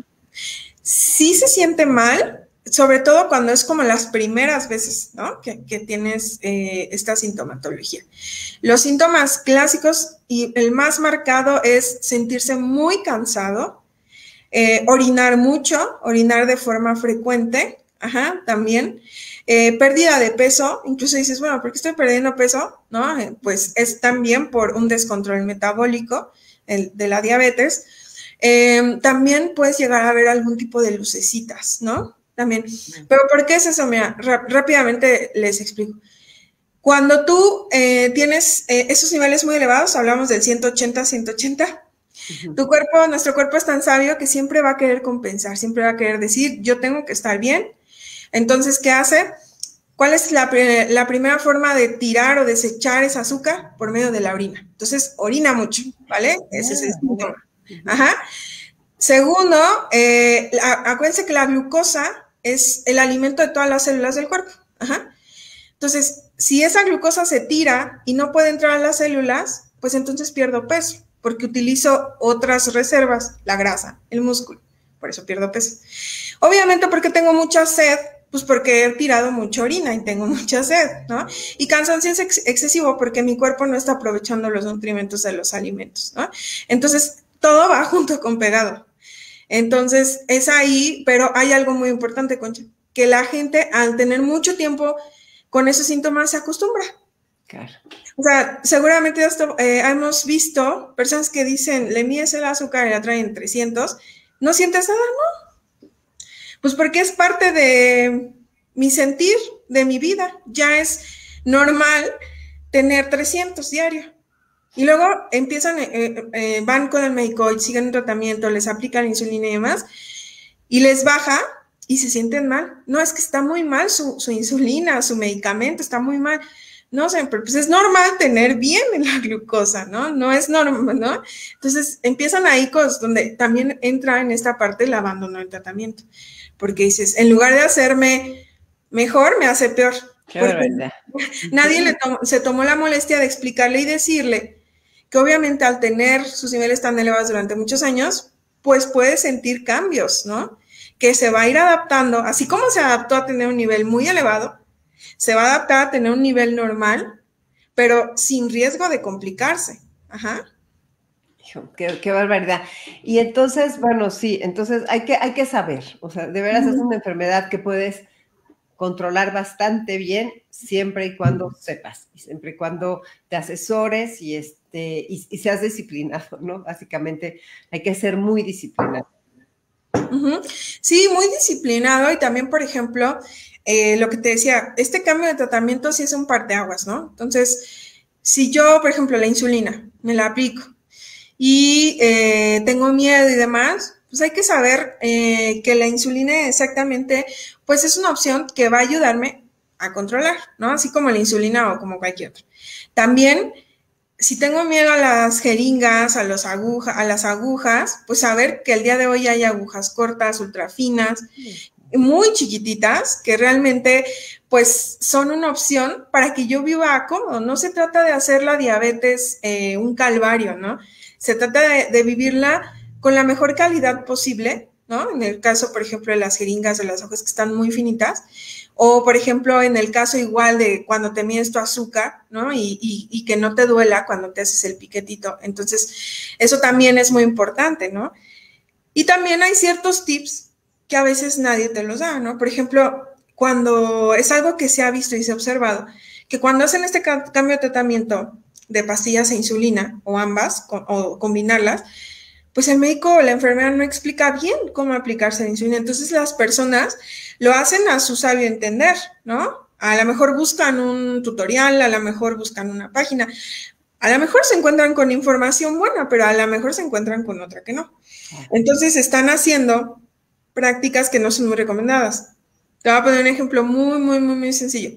S2: Sí se siente mal, sobre todo cuando es como las primeras veces, ¿no? Que tienes esta sintomatología. Los síntomas clásicos y el más marcado es sentirse muy cansado, orinar mucho, orinar de forma frecuente, ajá, también. Pérdida de peso, incluso dices, bueno, ¿por qué estoy perdiendo peso? ¿No? Pues es también por un descontrol metabólico de la diabetes. También puedes llegar a ver algún tipo de lucecitas, ¿no? También. Pero ¿por qué es eso? Mira, rápidamente les explico. Cuando tú tienes esos niveles muy elevados, hablamos del 180, 180, tu cuerpo, nuestro cuerpo es tan sabio que siempre va a querer compensar, siempre va a querer decir, yo tengo que estar bien. Entonces, ¿qué hace? ¿Cuál es la primera forma de tirar o desechar ese azúcar? Por medio de la orina. Entonces, orina mucho, ¿vale? Ese es el síntoma. Ajá. Segundo, acuérdense que la glucosa es el alimento de todas las células del cuerpo. Ajá. Entonces, si esa glucosa se tira y no puede entrar a las células, pues entonces pierdo peso, porque utilizo otras reservas, la grasa, el músculo. Por eso pierdo peso. Obviamente porque tengo mucha sed, pues porque he tirado mucha orina y tengo mucha sed, ¿no? Y cansancio es excesivo porque mi cuerpo no está aprovechando los nutrimentos de los alimentos, ¿no? Entonces, todo va junto con pegado. Entonces, es ahí, pero hay algo muy importante, Concha, que la gente al tener mucho tiempo con esos síntomas se acostumbra.
S1: Claro.
S2: O sea, seguramente esto, hemos visto personas que dicen, le mides el azúcar y la traen 300, no sientes nada, ¿no? Pues porque es parte de mi sentir, de mi vida. Ya es normal tener 300 diario. Y luego empiezan, van con el médico y siguen el tratamiento, les aplican insulina y demás, y les baja y se sienten mal. No, es que está muy mal su insulina, su medicamento, está muy mal. No sé, pero pues es normal tener bien la glucosa, ¿no? No es normal, ¿no? Entonces empiezan ahí cosas donde también entra en esta parte el abandono del tratamiento. Porque dices, en lugar de hacerme mejor, me hace peor.
S1: Qué
S2: porque
S1: verdad.
S2: nadie se tomó la molestia de explicarle y decirle que obviamente al tener sus niveles tan elevados durante muchos años, pues puede sentir cambios, ¿no? Que se va a ir adaptando, así como se adaptó a tener un nivel muy elevado, se va a adaptar a tener un nivel normal, pero sin riesgo de complicarse. Ajá.
S1: Qué barbaridad. Y entonces, bueno, sí, entonces hay que saber, o sea, de veras es una enfermedad que puedes controlar bastante bien siempre y cuando sepas, y siempre y cuando te asesores y seas disciplinado, ¿no? Básicamente hay que ser muy disciplinado.
S2: Sí, muy disciplinado y también, por ejemplo, lo que te decía, este cambio de tratamiento sí es un parteaguas, ¿no? Entonces, si yo, por ejemplo, la insulina, me la aplico y tengo miedo y demás, pues hay que saber que la insulina exactamente, pues es una opción que va a ayudarme a controlar, ¿no? Así como la insulina o como cualquier otra. También, si tengo miedo a las jeringas, a las agujas, pues saber que el día de hoy hay agujas cortas, ultra finas, muy chiquititas, que realmente pues son una opción para que yo viva cómodo. No se trata de hacer la diabetes un calvario, ¿no? Se trata de vivirla con la mejor calidad posible, ¿no? En el caso, por ejemplo, de las jeringas, de las hojas que están muy finitas, o por ejemplo, en el caso igual de cuando te mides tu azúcar, ¿no? Y que no te duela cuando te haces el piquetito. Entonces, eso también es muy importante, ¿no? Y también hay ciertos tips que a veces nadie te los da, ¿no? Por ejemplo, cuando es algo que se ha visto y se ha observado, que cuando hacen este cambio de tratamiento de pastillas e insulina, o ambas, o combinarlas, pues el médico o la enfermera no explica bien cómo aplicarse la insulina. Entonces las personas lo hacen a su sabio entender, ¿no? A lo mejor buscan un tutorial, a lo mejor buscan una página, a lo mejor se encuentran con información buena, pero a lo mejor se encuentran con otra que no. Entonces están haciendo prácticas que no son muy recomendadas. Te voy a poner un ejemplo muy sencillo.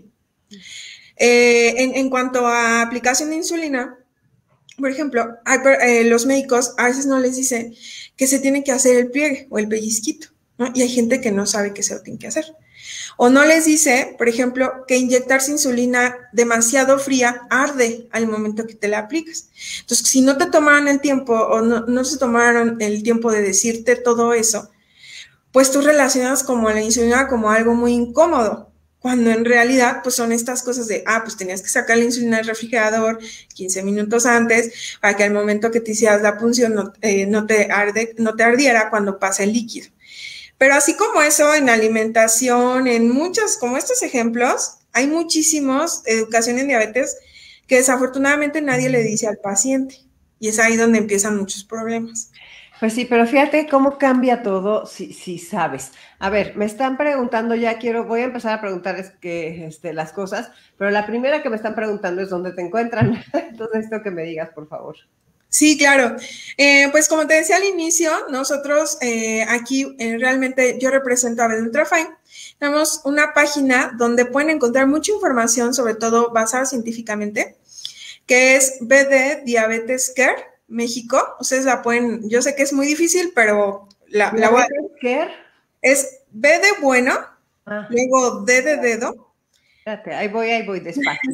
S2: En cuanto a aplicación de insulina, por ejemplo, los médicos a veces no les dicen que se tiene que hacer el pliegue o el pellizquito, ¿no? Y hay gente que no sabe que se lo tiene que hacer. O no les dice, por ejemplo, que inyectarse insulina demasiado fría arde al momento que te la aplicas. Entonces, si no te tomaron el tiempo o no se tomaron el tiempo de decirte todo eso, pues tú relacionas como la insulina como algo muy incómodo, cuando en realidad pues son estas cosas de, pues tenías que sacar la insulina del refrigerador 15 minutos antes para que al momento que te hicieras la punción no te ardiera cuando pasa el líquido. Pero así como eso, en alimentación, en muchos, como estos ejemplos, hay muchísimos educación en diabetes que desafortunadamente nadie le dice al paciente. Y es ahí donde empiezan muchos problemas.
S1: Pues sí, pero fíjate cómo cambia todo si sabes. A ver, me están preguntando ya, voy a empezar a preguntarles las cosas, pero la primera que me están preguntando es dónde te encuentran. Entonces, esto que me digas, por favor.
S2: Sí, claro. Pues como te decía al inicio, nosotros aquí realmente yo represento a Nutrafine. Tenemos una página donde pueden encontrar mucha información, sobre todo basada científicamente, que es BD Diabetes Care México. Ustedes la pueden, yo sé que es muy difícil, pero la voy a...
S1: ¿Diabetes Care?
S2: Es B de bueno, luego D de dedo.
S1: Espérate, ahí voy despacio.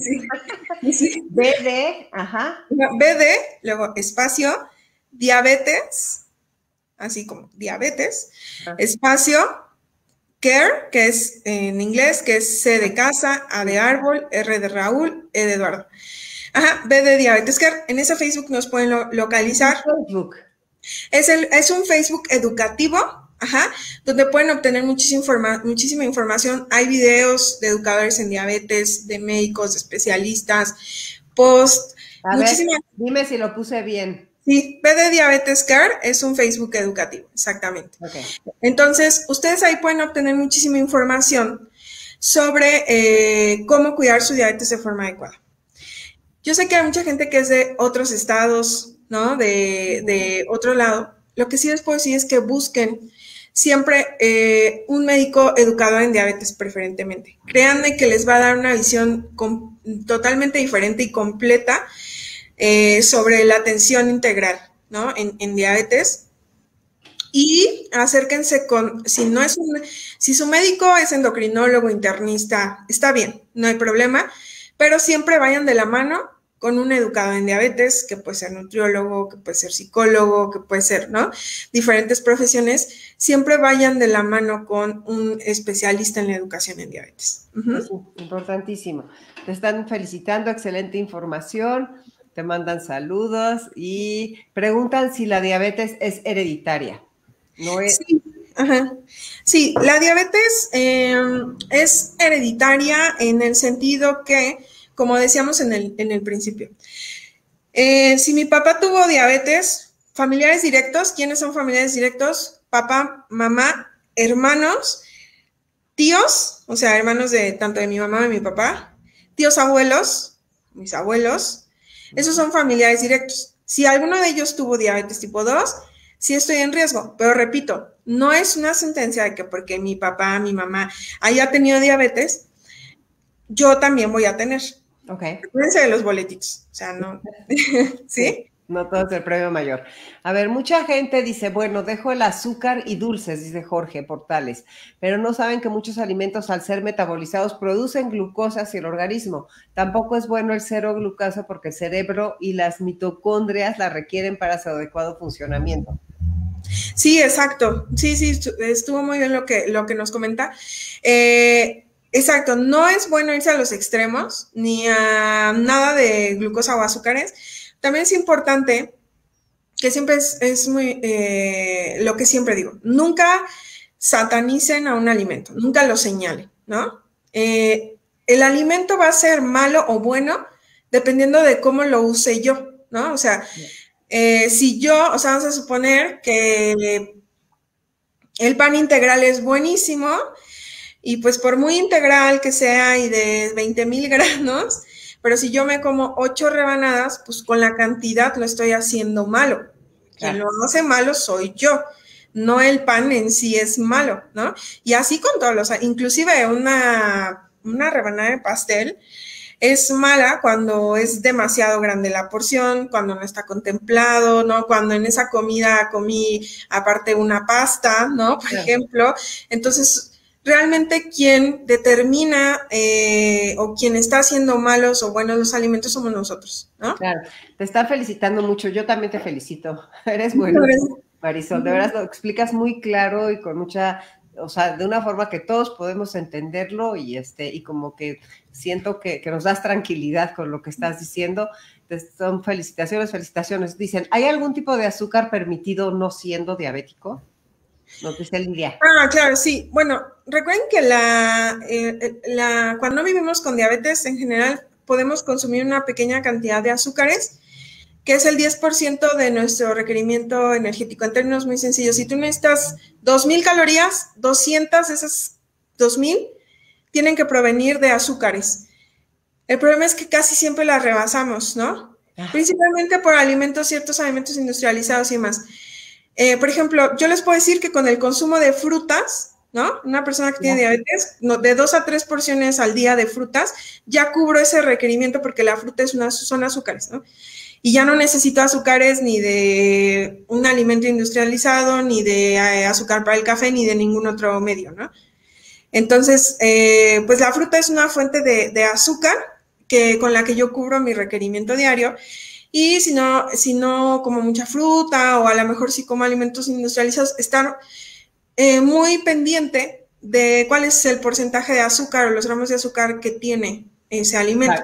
S2: Sí.
S1: BD, ajá.
S2: BD, luego espacio, diabetes, así como diabetes, espacio, care, que es en inglés, que es C de casa, A de árbol, R de Raúl, E de Eduardo. Ajá, B de diabetes care. En ese Facebook nos pueden localizar.
S1: Facebook.
S2: Es un Facebook educativo. Ajá, donde pueden obtener muchísima información. Hay videos de educadores en diabetes, de médicos, de especialistas, post.
S1: Dime si lo puse bien.
S2: Sí, BD Diabetes Care es un Facebook educativo, exactamente.
S1: Okay.
S2: Entonces, ustedes ahí pueden obtener muchísima información sobre cómo cuidar su diabetes de forma adecuada. Yo sé que hay mucha gente que es de otros estados, ¿no? De otro lado. Lo que sí les puedo decir es que busquen siempre un médico educador en diabetes preferentemente. Créanme que les va a dar una visión totalmente diferente y completa sobre la atención integral, ¿no? En diabetes. Y acérquense si su médico es endocrinólogo, internista, está bien, no hay problema, pero siempre vayan de la mano con un educador en diabetes, que puede ser nutriólogo, que puede ser psicólogo, que puede ser, ¿no? Diferentes profesiones, siempre vayan de la mano con un especialista en la educación en diabetes.
S1: Sí, importantísimo. Te están felicitando, excelente información, te mandan saludos y preguntan si la diabetes es hereditaria. No es...
S2: Sí, ajá. Sí, la diabetes es hereditaria en el sentido que, como decíamos en el principio, si mi papá tuvo diabetes, familiares directos, ¿quiénes son familiares directos? Papá, mamá, hermanos, tíos, o sea, hermanos tanto de mi mamá como de mi papá, tíos abuelos, mis abuelos, esos son familiares directos. Si alguno de ellos tuvo diabetes tipo 2, sí estoy en riesgo, pero repito, no es una sentencia de que porque mi papá, mi mamá haya tenido diabetes, yo también voy a tener.
S1: Ok.
S2: Acuérdense de los boletitos, o sea, no. ¿Sí?
S1: No todo es el premio mayor. A ver, mucha gente dice, bueno, dejo el azúcar y dulces, dice Jorge Portales, pero no saben que muchos alimentos al ser metabolizados producen glucosa hacia el organismo. Tampoco es bueno el cero glucosa porque el cerebro y las mitocondrias la requieren para su adecuado funcionamiento.
S2: Sí, exacto. Sí, estuvo muy bien lo que nos comenta. Exacto, no es bueno irse a los extremos, ni a nada de glucosa o azúcares. También es importante, que siempre es muy, lo que siempre digo, nunca satanicen a un alimento, nunca lo señalen, ¿no? El alimento va a ser malo o bueno dependiendo de cómo lo use yo, ¿no? O sea, vamos a suponer que el pan integral es buenísimo y pues por muy integral que sea y de 20,000 granos, pero si yo me como 8 rebanadas, pues con la cantidad lo estoy haciendo malo. Quien lo hace malo soy yo, no el pan en sí es malo, ¿no? Y así con todos inclusive una rebanada de pastel es mala cuando es demasiado grande la porción, cuando no está contemplado, ¿no? Cuando en esa comida comí aparte una pasta, ¿no? Por ejemplo. Entonces, realmente quien determina o quien está haciendo malos o buenos los alimentos somos nosotros, ¿no?
S1: Claro, te están felicitando mucho, yo también te felicito, eres bueno, Marisol, de verdad lo explicas muy claro y con mucha, o sea, de una forma que todos podemos entenderlo y como que siento que nos das tranquilidad con lo que estás diciendo. Son felicitaciones, felicitaciones. Dicen, ¿hay algún tipo de azúcar permitido no siendo diabético? Nos dice Lidia.
S2: Ah, claro, sí. Bueno, recuerden que cuando vivimos con diabetes, en general, podemos consumir una pequeña cantidad de azúcares, que es el 10% de nuestro requerimiento energético. En términos muy sencillos, si tú necesitas 2,000 calorías, 200 de esas 2,000 tienen que provenir de azúcares. El problema es que casi siempre las rebasamos, ¿no? Principalmente por ciertos alimentos industrializados y más. Por ejemplo, yo les puedo decir que con el consumo de frutas, ¿no? Una persona que tiene diabetes, de 2 a 3 porciones al día de frutas, ya cubro ese requerimiento porque la fruta son azúcares, ¿no? Y ya no necesito azúcares ni de un alimento industrializado, ni de azúcar para el café, ni de ningún otro medio, ¿no? Entonces, pues la fruta es una fuente de azúcar con la que yo cubro mi requerimiento diario. Y si no como mucha fruta o a lo mejor si como alimentos industrializados, estar muy pendiente de cuál es el porcentaje de azúcar o los gramos de azúcar que tiene ese alimento.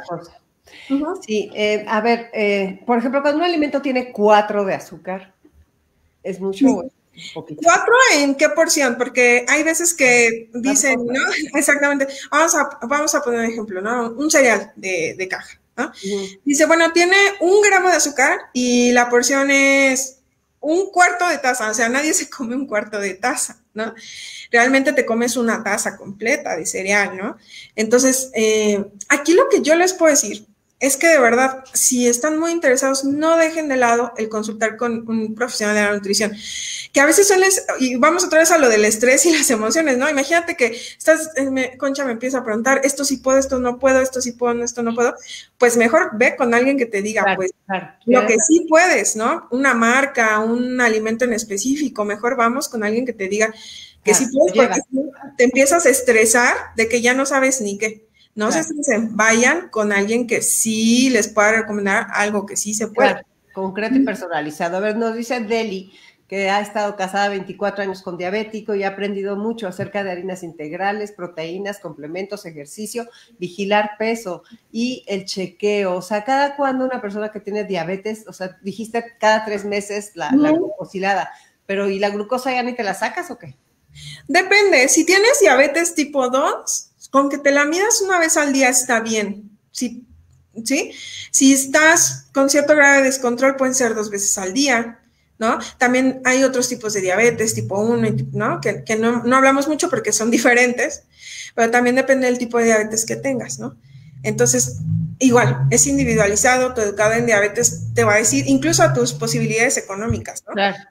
S1: Sí, a ver, por ejemplo, cuando un alimento tiene 4 de azúcar, ¿es mucho o es poquito?
S2: 4 en qué porción, porque hay veces que dicen, ¿no? Exactamente. Vamos a poner un ejemplo, ¿no? Un cereal de caja, ¿no? Dice, bueno, tiene 1 gramo de azúcar y la porción es 1/4 de taza, o sea, nadie se come 1/4 de taza, ¿no? Realmente te comes una taza completa de cereal, ¿no? Entonces, aquí lo que yo les puedo decir es que de verdad, si están muy interesados, no dejen de lado el consultar con un profesional de la nutrición, que a veces y vamos otra vez a lo del estrés y las emociones, ¿no? Imagínate que Concha me empieza a preguntar, esto sí puedo, esto no puedo, esto sí puedo, esto no puedo, pues mejor ve con alguien que te diga, lo que sí puedes, ¿no? Una marca, un alimento en específico, mejor vamos con alguien que te diga que sí puedes, porque te empiezas a estresar de que ya no sabes ni qué. No se estresen, vayan con alguien que sí les pueda recomendar algo que sí se puede.
S1: Claro, concreto y personalizado. A ver, nos dice Deli, que ha estado casada 24 años con diabético y ha aprendido mucho acerca de harinas integrales, proteínas, complementos, ejercicio, vigilar peso y el chequeo. O sea, cada cuando una persona que tiene diabetes, o sea, dijiste cada 3 meses la glucosilada, pero ¿y la glucosa ya ni te la sacas o qué?
S2: Depende, si tienes diabetes tipo 2, con que te la midas una vez al día está bien, ¿sí? Si estás con cierto grado de descontrol, pueden ser 2 veces al día, ¿no? También hay otros tipos de diabetes, tipo 1, ¿no? Que no hablamos mucho porque son diferentes, pero también depende del tipo de diabetes que tengas, ¿no? Entonces, igual, es individualizado, tu educado en diabetes te va a decir, incluso a tus posibilidades económicas, ¿no?
S1: Claro.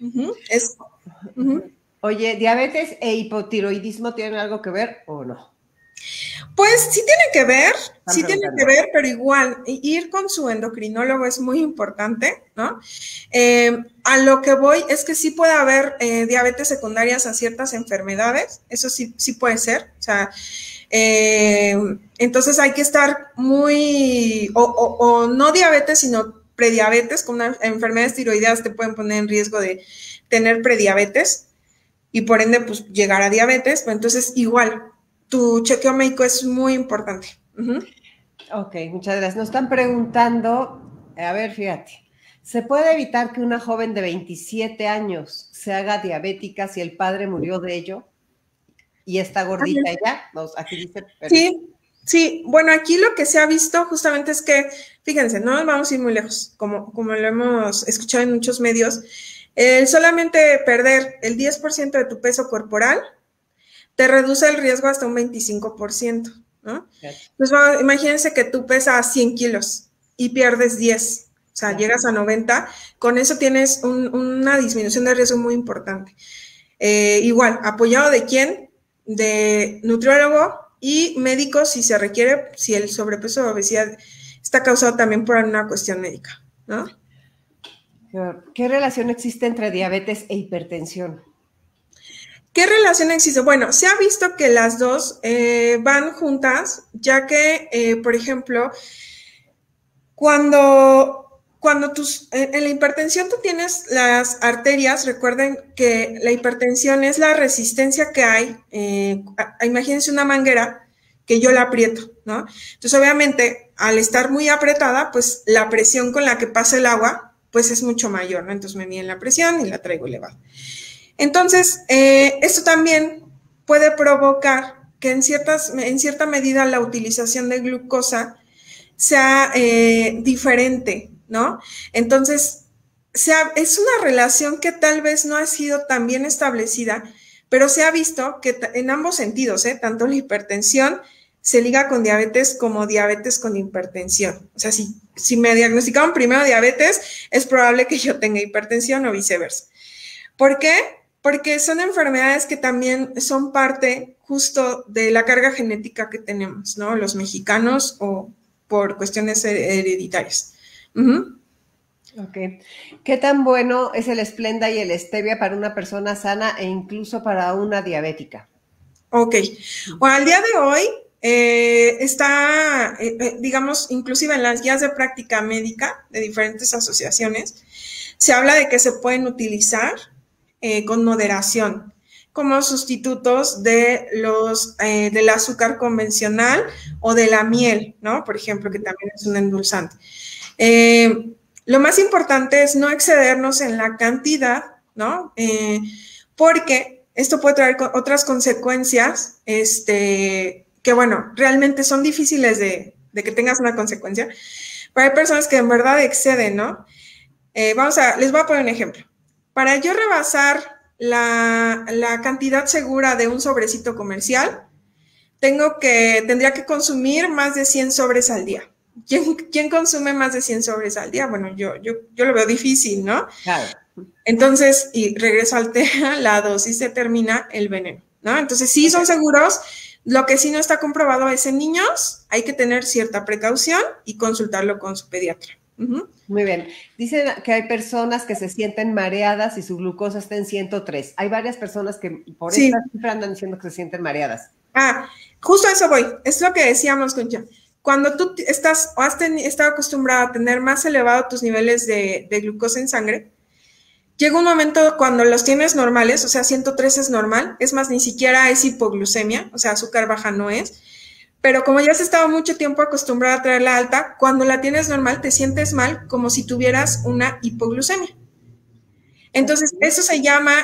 S1: Oye, ¿diabetes e hipotiroidismo tienen algo que ver o no?
S2: Pues sí tiene que ver, pero igual, ir con su endocrinólogo es muy importante, ¿no? A lo que voy es que sí puede haber diabetes secundarias a ciertas enfermedades, eso sí puede ser, o sea, entonces hay que estar muy, o no diabetes, sino prediabetes, con enfermedades tiroideas te pueden poner en riesgo de tener prediabetes y por ende, pues llegar a diabetes, pero entonces igual, tu chequeo médico es muy importante.
S1: Ok, muchas gracias. Nos están preguntando, a ver, fíjate, ¿se puede evitar que una joven de 27 años se haga diabética si el padre murió de ello y está gordita ella? Aquí dice.
S2: Sí, bueno, aquí lo que se ha visto justamente es que, fíjense, no nos vamos a ir muy lejos, como lo hemos escuchado en muchos medios, solamente perder el 10% de tu peso corporal te reduce el riesgo hasta un 25%, ¿no? Entonces, imagínense que tú pesas 100 kilos y pierdes 10, o sea, llegas a 90, con eso tienes una disminución de riesgo muy importante. Igual, ¿apoyado de quién? De nutriólogo y médico si se requiere, si el sobrepeso o obesidad está causado también por una cuestión médica, ¿no?
S1: ¿Qué relación existe entre diabetes e hipertensión?
S2: ¿Qué relación existe? Bueno, se ha visto que las dos van juntas, ya que, por ejemplo, en la hipertensión tú tienes las arterias, recuerden que la hipertensión es la resistencia que hay, imagínense una manguera que yo la aprieto, ¿no? Entonces, obviamente, al estar muy apretada, pues la presión con la que pasa el agua, pues es mucho mayor, ¿no? Entonces me miden la presión y la traigo elevada. Entonces, esto también puede provocar que en cierta medida la utilización de glucosa sea diferente, ¿no? Entonces, es una relación que tal vez no ha sido tan bien establecida, pero se ha visto que en ambos sentidos, tanto la hipertensión se liga con diabetes como diabetes con hipertensión. O sea, si me diagnosticaron primero diabetes, es probable que yo tenga hipertensión o viceversa. ¿Por qué? Porque son enfermedades que también son parte justo de la carga genética que tenemos, ¿no? Los mexicanos o por cuestiones hereditarias.
S1: Ok. ¿Qué tan bueno es el Splenda y el Stevia para una persona sana e incluso para una diabética?
S2: Ok. Bueno, al día de hoy está, digamos, inclusive en las guías de práctica médica de diferentes asociaciones, se habla de que se pueden utilizar con moderación como sustitutos de del azúcar convencional o de la miel, ¿no? Por ejemplo, que también es un endulzante. Lo más importante es no excedernos en la cantidad, ¿no? Porque esto puede traer otras consecuencias, que bueno, realmente son difíciles de que tengas una consecuencia, pero hay personas que en verdad exceden, ¿no? Les voy a poner un ejemplo. Para yo rebasar la cantidad segura de un sobrecito comercial, tendría que consumir más de 100 sobres al día. ¿Quién consume más de 100 sobres al día? Bueno, yo lo veo difícil, ¿no?
S1: Claro.
S2: Entonces, y regreso al tema, la dosis determina el veneno, ¿no? Entonces, sí son seguros. Lo que sí no está comprobado es en niños, hay que tener cierta precaución y consultarlo con su pediatra.
S1: Muy bien. Dicen que hay personas que se sienten mareadas y su glucosa está en 103. Hay varias personas que por esta cifra andan diciendo que se sienten mareadas.
S2: Justo a eso voy. Es lo que decíamos, Concha. Cuando tú estás o has estado acostumbrado a tener más elevados tus niveles de glucosa en sangre, llega un momento cuando los tienes normales, o sea, 103 es normal, es más, ni siquiera es hipoglucemia, o sea, azúcar baja no es, pero como ya has estado mucho tiempo acostumbrado a traerla alta, cuando la tienes normal te sientes mal como si tuvieras una hipoglucemia. Entonces, eso se llama,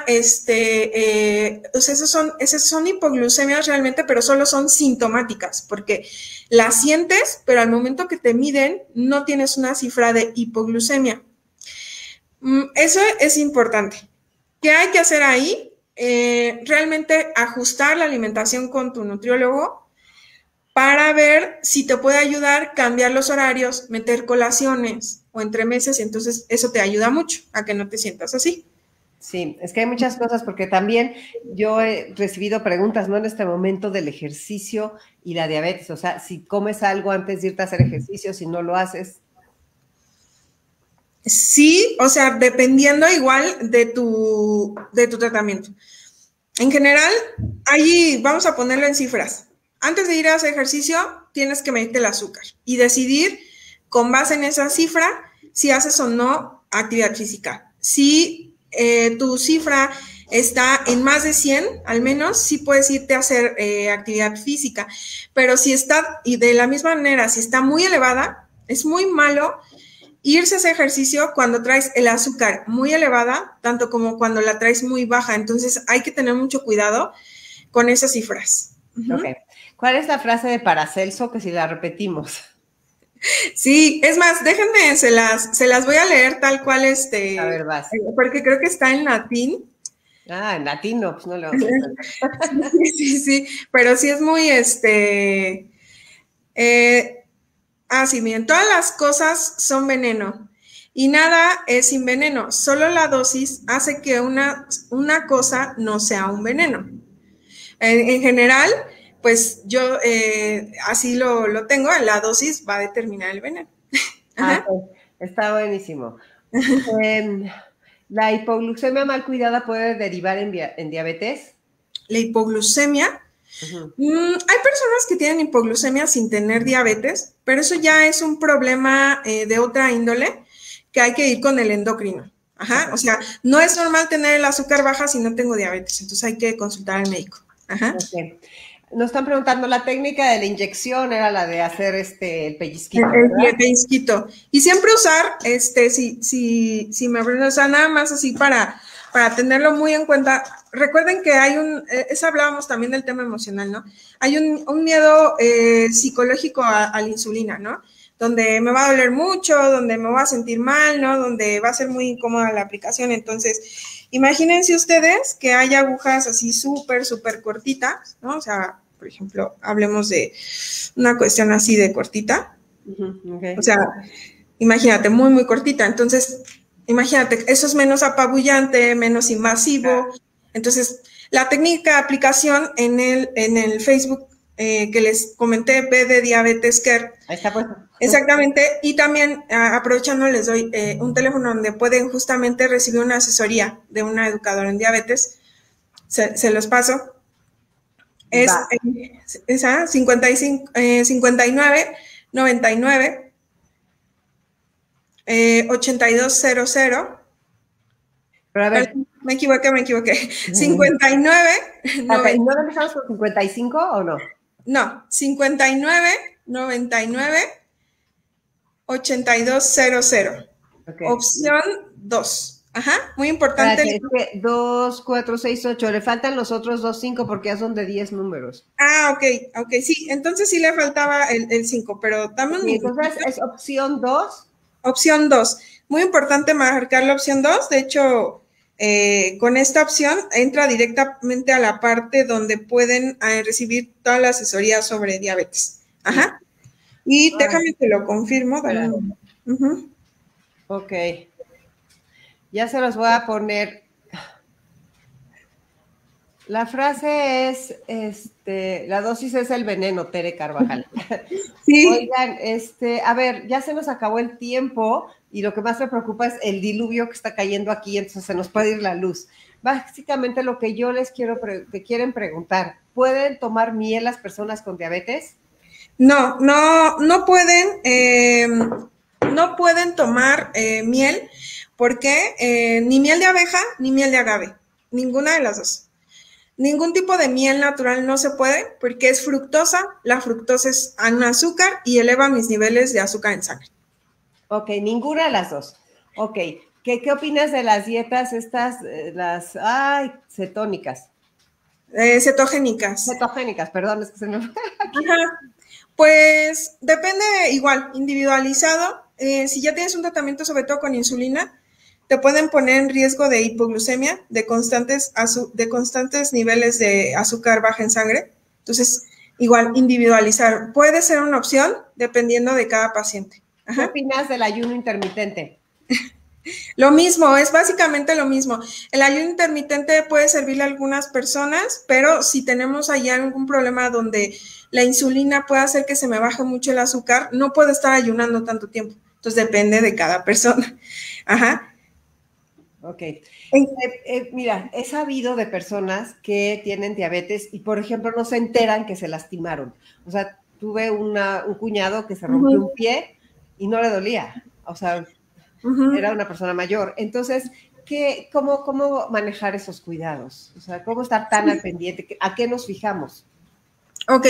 S2: o sea, esas son hipoglucemias realmente, pero solo son sintomáticas, porque las sientes, pero al momento que te miden, no tienes una cifra de hipoglucemia. Eso es importante. ¿Qué hay que hacer ahí? Realmente ajustar la alimentación con tu nutriólogo para ver si te puede ayudar, cambiar los horarios, meter colaciones o entremeses, y entonces eso te ayuda mucho a que no te sientas así.
S1: Sí, es que hay muchas cosas, porque también yo he recibido preguntas, ¿no? En este momento del ejercicio y la diabetes, o sea, si comes algo antes de irte a hacer ejercicio, si no lo haces.
S2: Sí, o sea, dependiendo igual de tu tratamiento. En general, ahí vamos a ponerlo en cifras. Antes de ir a hacer ejercicio, tienes que medirte el azúcar y decidir con base en esa cifra si haces o no actividad física. Si tu cifra está en más de 100, al menos, sí puedes irte a hacer actividad física. Pero si está, y de la misma manera, si está muy elevada, es muy malo irse a ese ejercicio cuando traes el azúcar muy elevada, tanto como cuando la traes muy baja. Entonces hay que tener mucho cuidado con esas cifras.
S1: Ok. ¿Cuál es la frase de Paracelso que si la repetimos?
S2: Sí, es más, déjenme, se las voy a leer tal cual
S1: A ver, vas.
S2: porque creo que está en latín.
S1: En latín no, pues no le vamos
S2: a sí, pero sí es muy, sí, miren, todas las cosas son veneno y nada es sin veneno, solo la dosis hace que una cosa no sea un veneno. En general, pues yo así lo tengo, la dosis va a determinar el veneno.
S1: Está buenísimo. ¿La hipoglucemia mal cuidada puede derivar en diabetes?
S2: la hipoglucemia. Hay personas que tienen hipoglucemia sin tener diabetes, pero eso ya es un problema de otra índole que hay que ir con el endocrino. Ajá, o sea, no es normal tener el azúcar baja si no tengo diabetes, entonces hay que consultar al médico. Ajá.
S1: Okay. Nos están preguntando, la técnica de la inyección era la de hacer el pellizquito.
S2: El pellizquito. Y siempre usar, si me aprendo, o sea, nada más así para tenerlo muy en cuenta. Recuerden que hay hablábamos también del tema emocional, ¿no? Hay un miedo psicológico a la insulina, ¿no? Donde me va a doler mucho, donde me voy a sentir mal, ¿no? Donde va a ser muy incómoda la aplicación. Entonces, imagínense ustedes que hay agujas así súper, súper cortitas, ¿no? O sea, por ejemplo, hablemos de una cuestión así de cortita.
S1: Okay.
S2: O sea, imagínate, muy, muy cortita. Entonces, imagínate, eso es menos apabullante, menos invasivo. Entonces, la técnica de aplicación en el Facebook que les comenté, B de Diabetes Care.
S1: Ahí está puesto.
S2: Exactamente, y también aprovechando les doy un teléfono donde pueden justamente recibir una asesoría de una educadora en diabetes. Se los paso. Es esa 55, 59 99 8200.
S1: Pero a ver.
S2: Me equivoqué. 59.
S1: Okay. ¿No empezamos con 55 o no?
S2: No, 59 99 8200. Okay. Opción 2. Ajá, muy importante.
S1: Es que 2, 4, 6, 8. Le faltan los otros 2, 5 porque ya son de 10 números.
S2: Ah, ok, sí. Entonces sí le faltaba el 5, pero dame un
S1: entonces es opción 2.
S2: Opción 2. Muy importante marcar la opción 2. De hecho, con esta opción entra directamente a la parte donde pueden recibir toda la asesoría sobre diabetes. Ajá. Y déjame que lo confirmo.
S1: Ok. Ya se los voy a poner. La frase es, la dosis es el veneno, Tere Carvajal. Sí. Oigan, a ver, ya se nos acabó el tiempo y lo que más me preocupa es el diluvio que está cayendo aquí, entonces se nos puede ir la luz. Básicamente lo que yo les que quieren preguntar, ¿pueden tomar miel las personas con diabetes?
S2: No pueden tomar miel porque ni miel de abeja ni miel de agave, ninguna de las dos. Ningún tipo de miel natural no se puede porque es fructosa. La fructosa es un azúcar y eleva mis niveles de azúcar en sangre.
S1: Ok, ninguna de las dos. Ok, ¿qué opinas de las dietas estas, cetónicas?
S2: Cetogénicas.
S1: Cetogénicas, perdón, es que se me...
S2: Ajá. Pues depende, igual, individualizado. Si ya tienes un tratamiento, sobre todo con insulina, te pueden poner en riesgo de hipoglucemia, de constantes niveles de azúcar baja en sangre. Entonces, igual, individualizar. Puede ser una opción dependiendo de cada paciente.
S1: Ajá. ¿Qué opinas del ayuno intermitente?
S2: Lo mismo, es básicamente lo mismo. El ayuno intermitente puede servirle a algunas personas, pero si tenemos allá algún problema donde la insulina puede hacer que se me baje mucho el azúcar, no puedo estar ayunando tanto tiempo. Entonces, depende de cada persona. Ajá.
S1: Ok. Mira, he sabido de personas que tienen diabetes y, por ejemplo, no se enteran que se lastimaron. O sea, tuve un cuñado que se rompió un pie y no le dolía. O sea, era una persona mayor. Entonces, ¿cómo manejar esos cuidados? O sea, ¿cómo estar tan al pendiente? ¿A qué nos fijamos?
S2: Ok,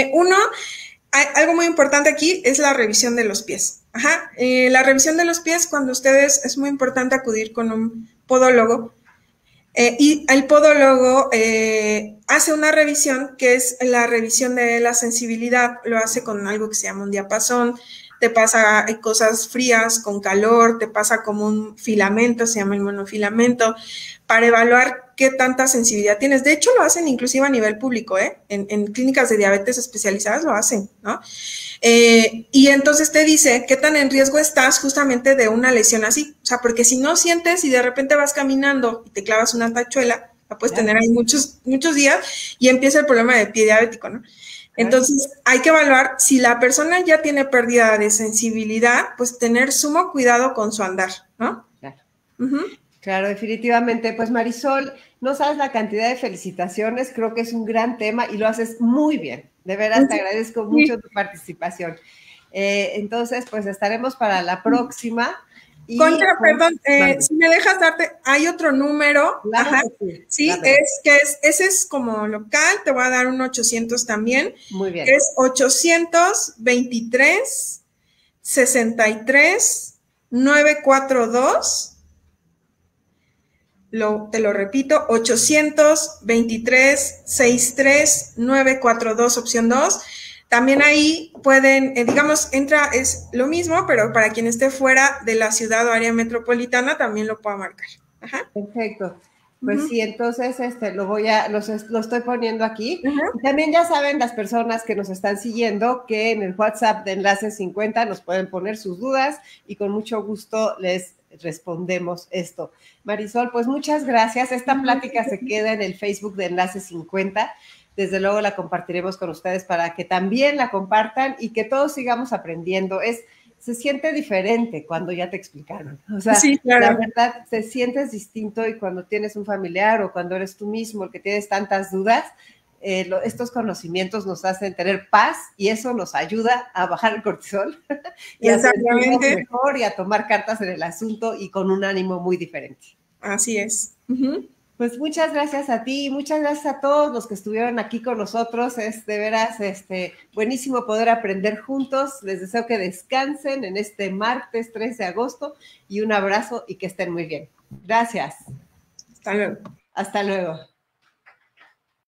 S2: algo muy importante aquí es la revisión de los pies. Ajá, la revisión de los pies cuando es muy importante acudir con un podólogo y el podólogo hace una revisión que es la revisión de la sensibilidad, lo hace con algo que se llama un diapasón, te pasa cosas frías con calor, te pasa como un filamento, se llama el monofilamento, para evaluar qué tanta sensibilidad tienes. De hecho, lo hacen inclusive a nivel público, en clínicas de diabetes especializadas lo hacen, ¿no? Y entonces te dice qué tan en riesgo estás justamente de una lesión así. O sea, porque si no sientes y de repente vas caminando y te clavas una tachuela, la puedes tener ahí muchos días y empieza el problema de pie diabético, ¿no? Entonces, hay que evaluar si la persona ya tiene pérdida de sensibilidad, pues tener sumo cuidado con su andar, ¿no?
S1: Claro. Claro, definitivamente. Pues Marisol, no sabes la cantidad de felicitaciones, creo que es un gran tema y lo haces muy bien. De veras, te agradezco mucho
S2: Sí.
S1: tu participación. Entonces, pues estaremos para la próxima. Y
S2: Contra,
S1: pues,
S2: perdón,
S1: mande.
S2: si me dejas darte, hay otro número,
S1: Claro
S2: ajá,
S1: que sí,
S2: sí,
S1: dámelo.
S2: ese es como local, te voy a dar un 800 también,
S1: Muy
S2: que
S1: bien.
S2: es 823 63 942. Te lo repito, 823 63 942, opción 2. También ahí pueden, digamos, entra, es lo mismo, pero para quien esté fuera de la ciudad o área metropolitana también lo pueda marcar. Ajá.
S1: Perfecto. Pues
S2: Uh-huh.
S1: sí, entonces lo estoy poniendo aquí.
S2: Uh-huh.
S1: Y también ya saben las personas que nos están siguiendo que en el WhatsApp de Enlace 50 nos pueden poner sus dudas y con mucho gusto les respondemos esto. Marisol, pues muchas gracias. Esta plática se queda en el Facebook de Enlace 50. Desde luego la compartiremos con ustedes para que también la compartan y que todos sigamos aprendiendo. Se siente diferente cuando ya te explicaron. O sea,
S2: Sí,
S1: la
S2: claro.
S1: verdad, te sientes distinto y cuando tienes un familiar o cuando eres tú mismo el que tienes tantas dudas, estos conocimientos nos hacen tener paz y eso nos ayuda a bajar el cortisol y a sentirnos
S2: Exactamente.
S1: mejor y a tomar cartas en el asunto y con un ánimo muy diferente.
S2: Así es. Uh-huh.
S1: Pues muchas gracias a ti, muchas gracias a todos los que estuvieron aquí con nosotros. Es de veras buenísimo poder aprender juntos. Les deseo que descansen en este martes 3 de agosto y un abrazo y que estén muy bien. Gracias.
S2: Hasta luego.
S1: Hasta luego.